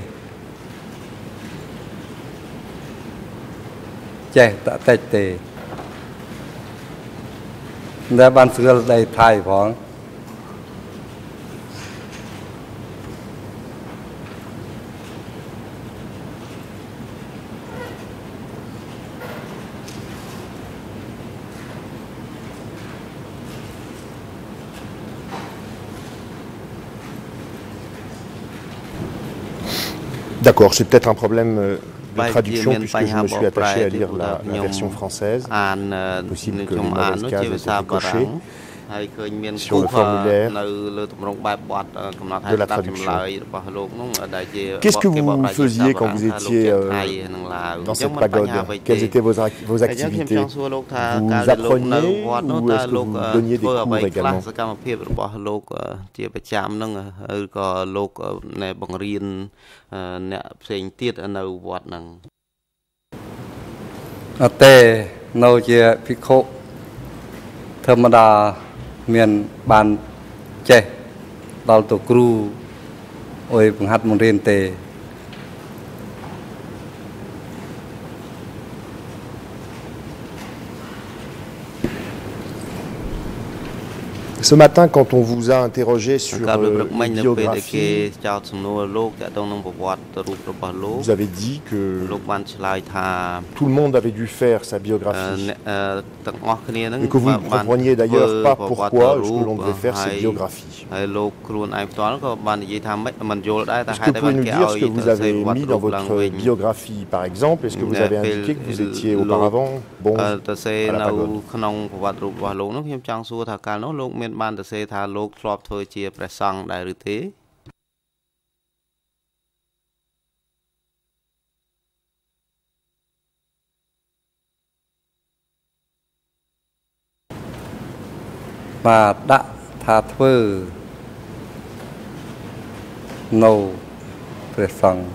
ចេះតែតិចទេតែបានស្គាល់ដៃថៃផង D'accord, c'est peut-être un problème de traduction puisque je me suis attaché à lire la, la version française. Possible que les mauvaises cases aient été cochées sur le formulaire de la traduction. Qu'est-ce que vous faisiez quand vous étiez euh, dans cette pagode? Quelles étaient vos, vos activités? Vous appreniez ou est-ce que vous donniez des cours également? À tê nâu chia phi khô thơm đà miền bàn chè đào tổ cru ôi bằng hạt mông riêng tê. Ce matin, quand on vous a interrogé sur euh, une biographie, vous avez dit que tout le monde avait dû faire sa biographie et que vous ne compreniez d'ailleurs pas pourquoi est-ce que l'on devait faire cette biographie. Est-ce que vous pouvez nous dire ce que vous avez mis dans votre biographie, par exemple? Est-ce que vous avez indiqué que vous étiez auparavant bon à la pagode? បានទៅសេថាលោកធ្លាប់ធ្វើជាព្រះសង្ឃដែរឬទេបាទដាក់ថាធ្វើនៅព្រះសង្ឃ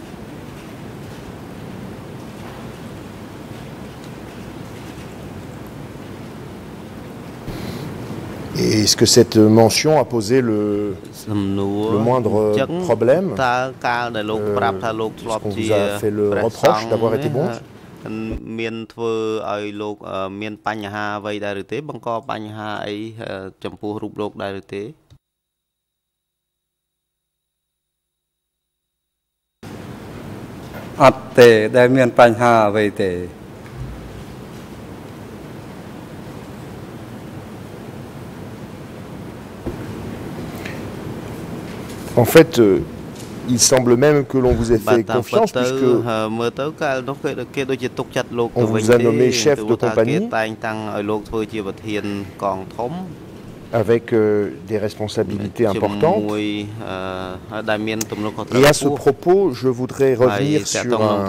Et est-ce que cette mention a posé le, le moindre problème? euh, Est-ce qu'on vous a fait le reproche d'avoir été bon? មានធ្វើឲ្យលោកមានបញ្ហាអ្វីដែរឬទេបង្កបញ្ហាអីចំពោះរូបលោកដែរឬទេបអត់ទេដែលមានបញ្ហាអ្វីទេ En fait, euh, il semble même que l'on vous ait fait confiance puisque on vous a nommé chef de compagnie avec euh, des responsabilités importantes. Et à ce propos, je voudrais revenir sur un,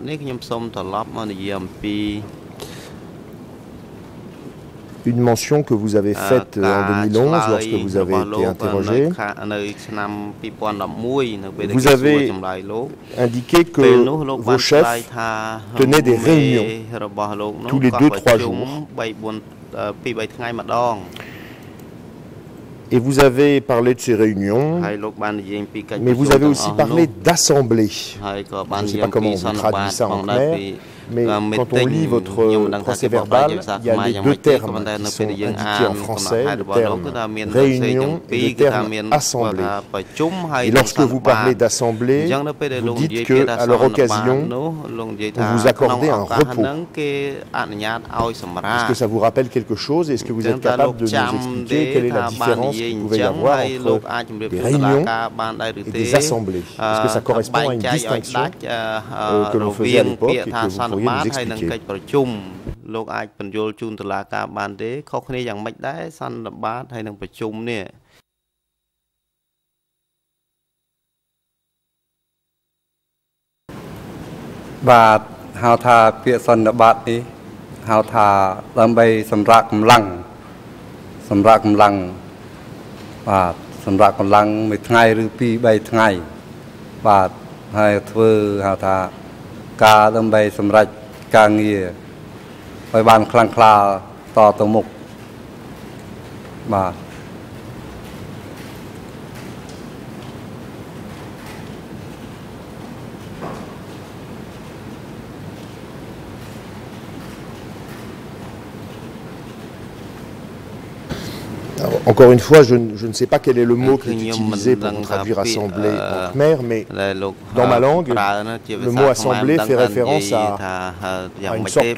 une mention que vous avez faite en deux mille onze lorsque vous avez été interrogé. Vous avez indiqué que vos chefs tenaient des réunions tous les deux trois jours. Et vous avez parlé de ces réunions, mais vous avez aussi parlé d'assemblée. Je ne sais pas comment on traduit ça en khmer, mais quand on lit votre procès verbal, il y a les deux termes qui sont indiqués en français, le terme réunion et le terme assemblée. Et lorsque vous parlez d'assemblée, vous dites qu'à leur occasion, vous vous accordez un repos. Est-ce que ça vous rappelle quelque chose? Est-ce que vous êtes capable de nous expliquer quelle est la différence qu'il pouvait y avoir entre des réunions et des assemblées? Est-ce que ça correspond à une distinction euh, que l'on faisait à l'époque et que vous pourriez nous expliquer? លោកអាចបញ្យល់ជូនតុលាការបានទេខុសគ្នាយ៉ាងម៉េចដែរសន្និបាតហើយនឹងប្រជុំនេះបាទហៅថាពាក្យសន្និបាតនេះហៅថាដើម្បីសម្រាប់កម្លាំងសម្រាប់កម្លាំងបាទសម្រាប់កម្លាំងមួយថ្ងៃឬពីរបីថ្ងៃបាទហើយធ្វើហៅថាការដើម្បីសម្រេចការងារឲ្យបានខ្លាំងក្លាតទៅមុខបាទ Alors, encore une fois, je, je ne sais pas quel est le mot qui est utilisé pour traduire assemblée en khmer, mais dans ma langue, le mot assemblée fait référence à, à une sorte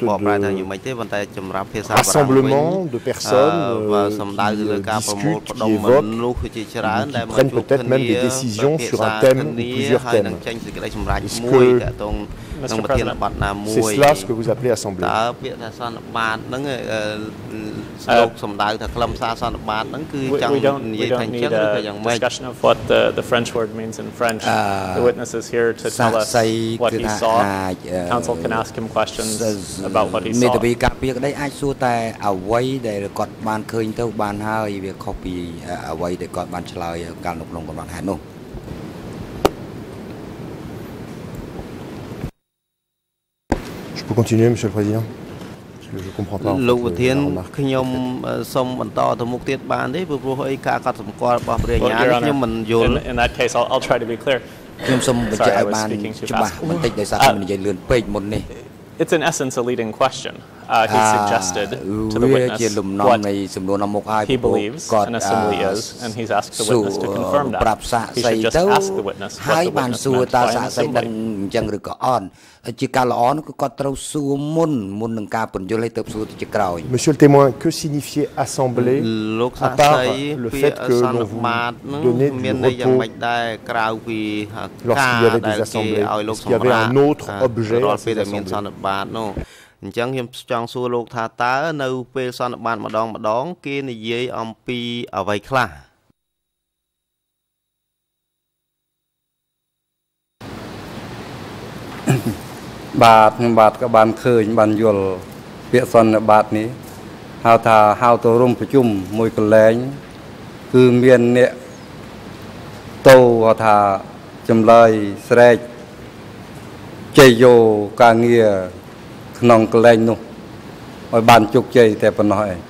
de rassemblement de personnes euh, qui discutent, qui évoquent, qui prennent peut-être même des décisions sur un thème ou plusieurs thèmes. Est-ce que c'est cela ce que vous appelez assemblée? Uh, we, we don't, we don't need a discussion of what the, the French word means in French. Uh, the witness is here to tell us what he saw. Counsel can ask him questions about what he saw. Je peux continuer, Monsieur le Président? Je ne comprends pas. En fait, euh, in, in that case, I'll, I'll try to be clear. Sorry, I was speaking too fast. Uh, it's in essence a leading question. Uh, he suggested to the witness what he believes an assembly is, and he's asked the witness to confirm that. He should just ask the witness what the witness meant by an assembly. Monsieur le témoin, que signifiait assemblée à part le fait que l'on vous donnait du repos lorsqu'il y avait des assemblées? Est-ce qu'il y avait un autre objet à ces assemblées? អញ្ចឹងខ្ញុំចង់សួរលោកថាតើនៅពេលសន្និបាតម្ដងម្ដងគេនិយាយអំពីអ្វីខ្លះបាទខ្ញុំបាទក៏បានឃើញបានយល់ពាក្យសន្និបាតនេះហៅថាហៅទៅរំប្រជុំមួយកន្លែងគឺមានអ្នកទៅហៅថាចម្លើយស្រែកជ័យយោការងារក្នុងកន្លែងនោះឲ្យបានជោគជ័យតែប៉ុណ្ណោះឯង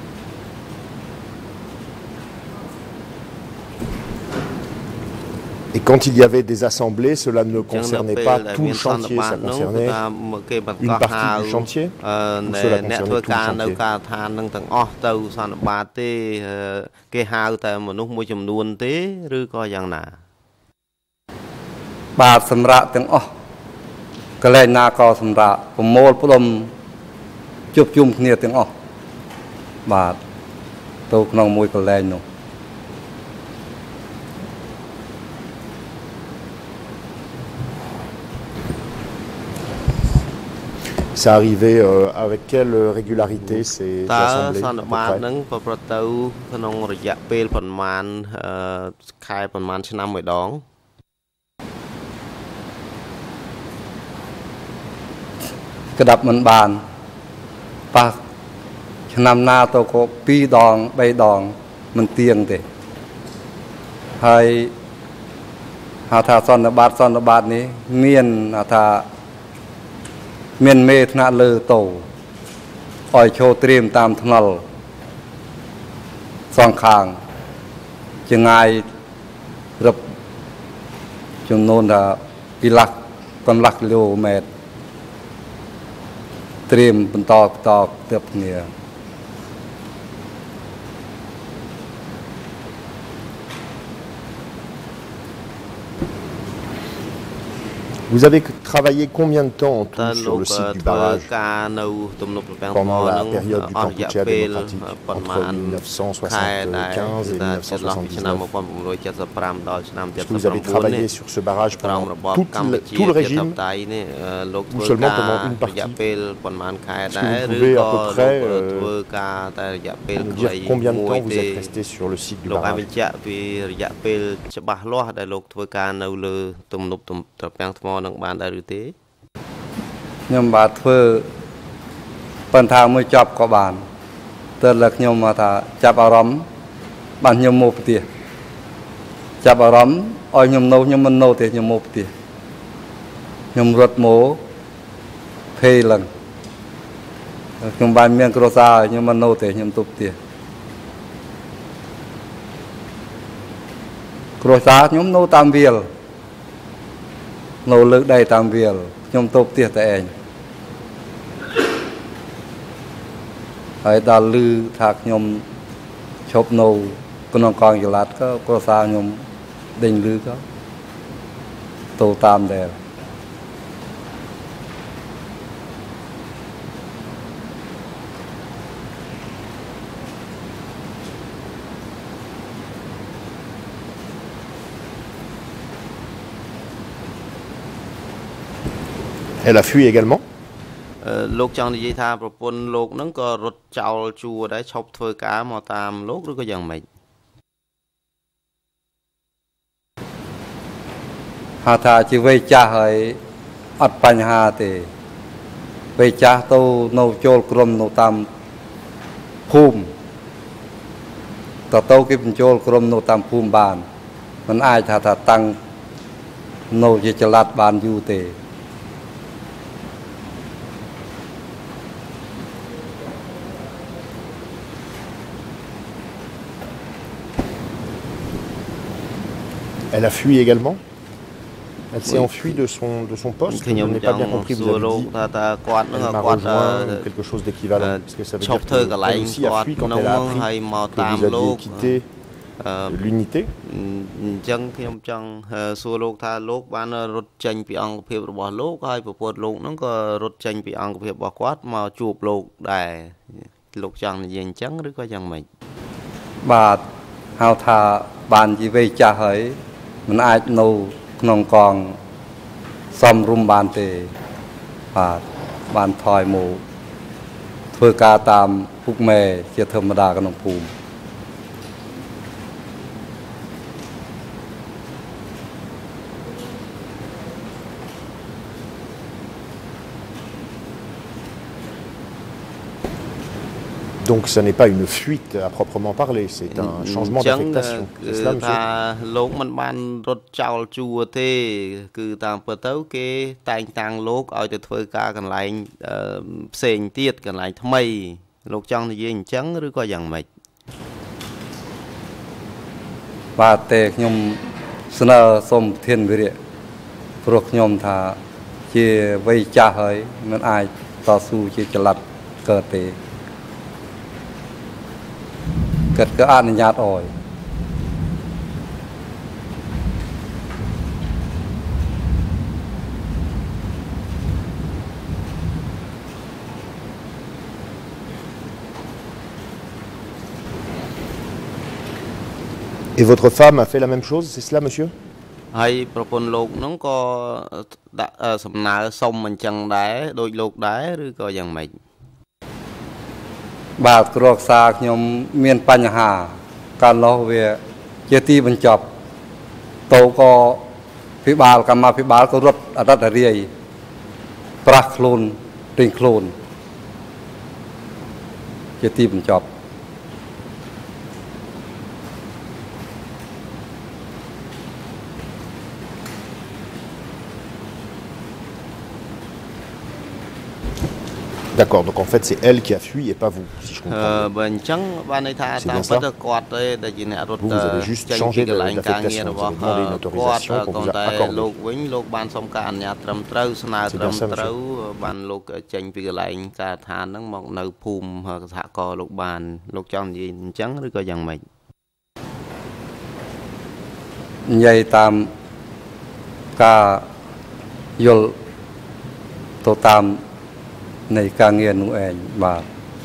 Je Et quand il y avait des assemblées, cela ne concernait pas tout le chantier, ça concernait une partie du chantier, ou cela concernait tout le chantier. បាទសម្រាប់ទាំងអស់កន្លែងណាក៏សម្រាប់ប្រមូលផ្ដុំជួបជុំគ្នាទាំងអស់បាទទៅក្នុងមួយកន្លែងនោះ Ça arrivait euh, avec quelle régularité ces assemblées? Cái đập mình bàn, ba, năm na tôi có pi đòn, bay đòn, mình tiền thế, hay, hà thà son là bát son là bát này, miền hà thà, miền mê thà lơ tổ, ỏi châu tiêm tam thằng nào, son khang, chừng ai, rập, chừng nôn là pi lắc, con lắc liều mệt. ត្រៀមបន្តបន្តទៅគ្នា Vous avez travaillé combien de temps en tout sur le site du barrage pendant la période du Kampuchea démocratique entre mille neuf cent soixante-quinze et mille neuf cent soixante-dix-neuf? Est-ce que vous avez travaillé sur ce barrage pendant tout le, tout le régime ou seulement pendant une partie? Est-ce que vous pouvez à peu près euh, nous dire combien de temps vous êtes resté sur le site du barrage? នឹងបានដែរឬទេខ្ញុំបាទធ្វើប៉ុន្តែមួយចប់ក៏បានទៅលើខ្ញុំមកថាចាប់អារម្មណ៍បានខ្ញុំមកផ្ទះចាប់អារម្មណ៍ឲ្យខ្ញុំនៅខ្ញុំមិននៅទេខ្ញុំមកផ្ទះខ្ញុំរត់មកភេលឹងខ្ញុំបានមានគ្រួសារខ្ញុំមិននៅទេខ្ញុំទៅផ្ទះគ្រួសារខ្ញុំនៅតាមវាល នៅលើកដៃតាមវាលខ្ញុំទៅផ្ទះតែឯងហើយដល់ឮថាខ្ញុំឈប់នៅក្នុងកងចល័តក៏គ្រួសារខ្ញុំដេញឮក៏ទៅតាមដែរ Elle a fui également. លោកចង់និយាយថាប្រពន្ធលោកនឹងក៏រត់ចោលជួរដែរឈប់ធ្វើការមកតាមលោកឬក៏យ៉ាងម៉េចហៅថាជាវ័យចាស់ហើយអត់បញ្ហាទេវ័យចាស់ទៅនៅចូលក្រុមនៅតាមភូមិតទៅគេបញ្ចូលក្រុមនៅតាមភូមិបានមិនអាចថាថាតាំងនៅជាចល័តបានយូរទេ Elle a fui également. Elle s'est enfuie de son, de son poste. Je n'ai pas bien compris. Vous avez dit elle m'a rejoint ou quelque chose d'équivalent. Parce que ça veut dire qu'elle aussi a fui quand elle a appris que vous aviez quitté l'unité. ចឹងខ្ញុំចង់សួរលោកថាលោកបានរត់ចេញពីអង្គភាពរបស់លោកហើយប្រពន្ធលោកហ្នឹងក៏រត់ចេញពីអង្គភាពរបស់គាត់មកជួបលោកដែរលោកចង់និយាយអញ្ចឹងឬក៏យ៉ាងម៉េចបាទហៅថាបានជីវ័យចាស់ហើយ មិនអាចនៅក្នុងកងសំរុំបានទេបាទបានថយមកធ្វើការតាមពុកម៉ែជាធម្មតាក្នុងភូមិ Donc ce n'est pas une fuite à proprement parler, c'est un changement d'affectation. C'est cela, monsieur? លោកមិនបានរត់ចោលជួរទេគឺតាមពិតទៅគេតែងតាំងលោកឲ្យទៅធ្វើការកន្លែងផ្សេងទៀតកន្លែងថ្មីលោកចង់និយាយអញ្ចឹងឬក៏យ៉ាងម៉េចបាទទេខ្ញុំស្នើសូមធានវិរៈព្រោះខ្ញុំថាជាវ័យចាស់ហើយមិនអាចតស៊ូជាចល័តកើតទេគាត់ក៏អនុញ្ញាតអោយ Et votre femme a fait la même chose, c'est cela, monsieur? ហើយប្រពន្ធលោកហ្នឹងក៏ដាក់សំណើសុំអញ្ចឹងដែរដូចលោកដែរឬក៏យ៉ាងម៉េចបាទគ្រួសារខ្ញុំមានបញ្ហាកាលនោះវាជាទីបញ្ចប់តោក៏ពិបាលកម្មាភិបាលក៏រត់អរិទ្ធរាយប្រាស់ខ្លួនទិញខ្លួនជាទីបញ្ចប់ D'accord, donc en fait c'est elle qui a fui et pas vous, si je comprends bien. C'est bien ça. Vous, vous avez juste changé d'affectation, vous avez demandé une autorisation qu'on vous a accordée. C'est bien ça, monsieur. និយាយតាមការយល់ទៅតាម នៃការងារនោះឯងបាទ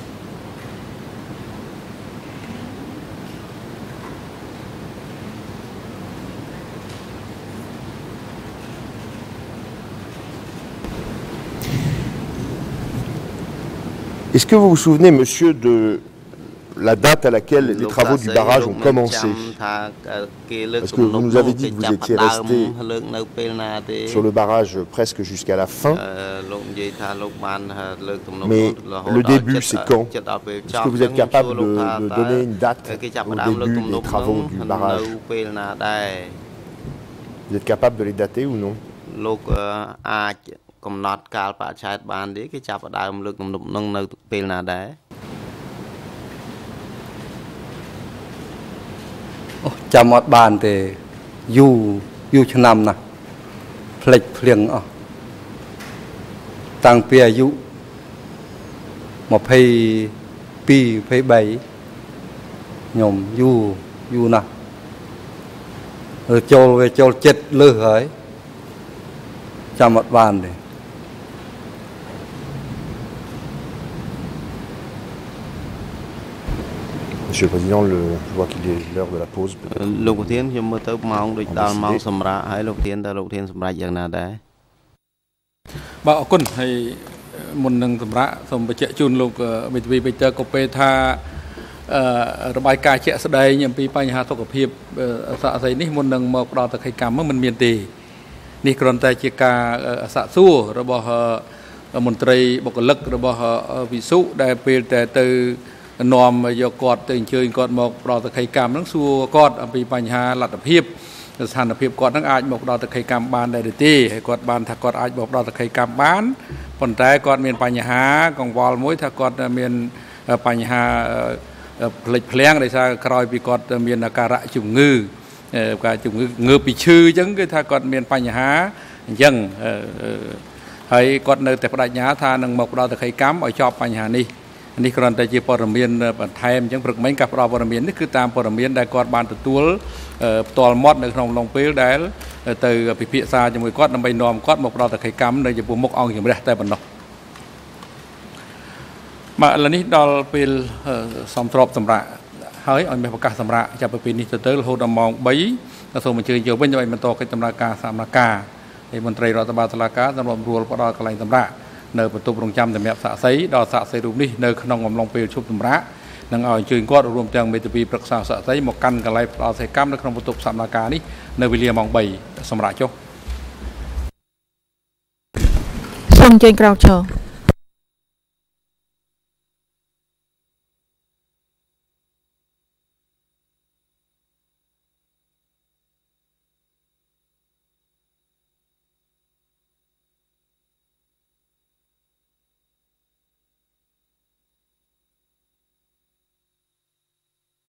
Est-ce que vous vous souvenez, monsieur, de la date à laquelle les travaux du barrage ont commencé? Parce que vous nous avez dit que vous étiez resté sur le barrage presque jusqu'à la fin. Mais le début, c'est quand? Est-ce que vous êtes capable de, de donner une date au début des travaux du barrage? Vous êtes capable de les dater ou non? កំណត់កាលបរិច្ឆេទបានទេគេចាប់ផ្ដើមលើកទំនប់នឹងនៅពេលណាដែរអូចាំអត់បានទេយូរយូរឆ្នាំណាស់ផ្លេចភ្លៀងអស់តាំងពីអាយុ 22 23 ខ្ញុំយូរយូរណាស់ចូលវាចូលចិត្តលឺហើយចាំអត់បានទេ Monsieur le Président, le, je vois qu'il est l'heure de la pause. លោកប្រធានខ្ញុំមើលទៅម៉ោងដូចដល់ម៉ោងសម្រាប់ហើយលោកប្រធានតើលោកប្រធានសម្រាប់យ៉ាងណាដែរបាទអរគុណហើយមុននឹងសម្រាប់សូមបញ្ជាក់ជូនលោកមេធាវីពេជ្រក៏ពេលថារបាយការណ៍ជាក់ស្ដែងអំពីបញ្ហាសុខភាពសាកសីនេះមុននឹងមកដល់តក្កកម្មមិនមានទេនេះគ្រាន់តែជាការសាកសួររបស់មន្ត្រីបុគ្គលិករបស់វិសុដែលពេលតែទៅ នាំយកគាត់ទៅអញ្ជើញគាត់មកដល់តក្កកម្មហ្នឹងសួរគាត់អំពីបញ្ហាលទ្ធភាពស្ថានភាពគាត់ហ្នឹងអាចមកដល់តក្កកម្មបានដែរទេហើយគាត់បានថាគាត់អាចមកដល់តក្កកម្មបានប៉ុន្តែគាត់មានបញ្ហាកង្វល់មួយថាគាត់មានបញ្ហាផ្លេចភ្លាំងដោយសារក្រោយពីគាត់មានអាការៈជំងឺការជំងឺងើបពីឈឺអញ្ចឹងគឺថាគាត់មានបញ្ហាអញ្ចឹងហើយគាត់នៅតែបដិញ្ញាថានឹងមកដល់តក្កកម្មឲ្យចប់បញ្ហានេះ នេះគ្រាន់តែជាព័ត៌មានបន្ថែមអញ្ចឹងព្រឹកមិញការផ្ដល់ព័ត៌មាននេះគឺតាមព័ត៌មានដែលគាត់បានទទួលផ្ទាល់មាត់នៅក្នុងឡុងពេលដែលទៅពិភាក្សាជាមួយគាត់ដើម្បីនាំគាត់មកដល់តក្កកម្មនៅចំពោះមុខអង្គជំរះតែប៉ុណ្ណោះបាទឥឡូវនេះដល់ពេលសំទ្របសម្រាប់ហើយឲ្យមានប្រកាសសម្រាប់ចាប់ពីពេលនេះទៅទៅរហូតដល់ម៉ោង 3 សូមអញ្ជើញយកវិញដើម្បីបន្តកិច្ចដំណើរការសកម្មភាពហើយមន្ត្រីរដ្ឋបាលតុលាការសម្រាប់រួលផ្ដល់កន្លែងសម្រាប់ នៅបន្ទប់រងចាំសម្រាប់សាកសីដល់សាកសីរូបនេះនៅក្នុងអំឡុងពេលជប់សម្រាប់នឹងឲ្យអញ្ជើញគាត់រួមទាំងមេធាវីប្រឹក្សាសាកសីមកកាន់កន្លែងផ្ដល់សេចក្ដីកម្មនៅក្នុងបន្ទប់សកម្មភាពនេះនៅវេលាម៉ោង 3 សម្រាប់ចុះសូមអញ្ជើញក្រោកឈរ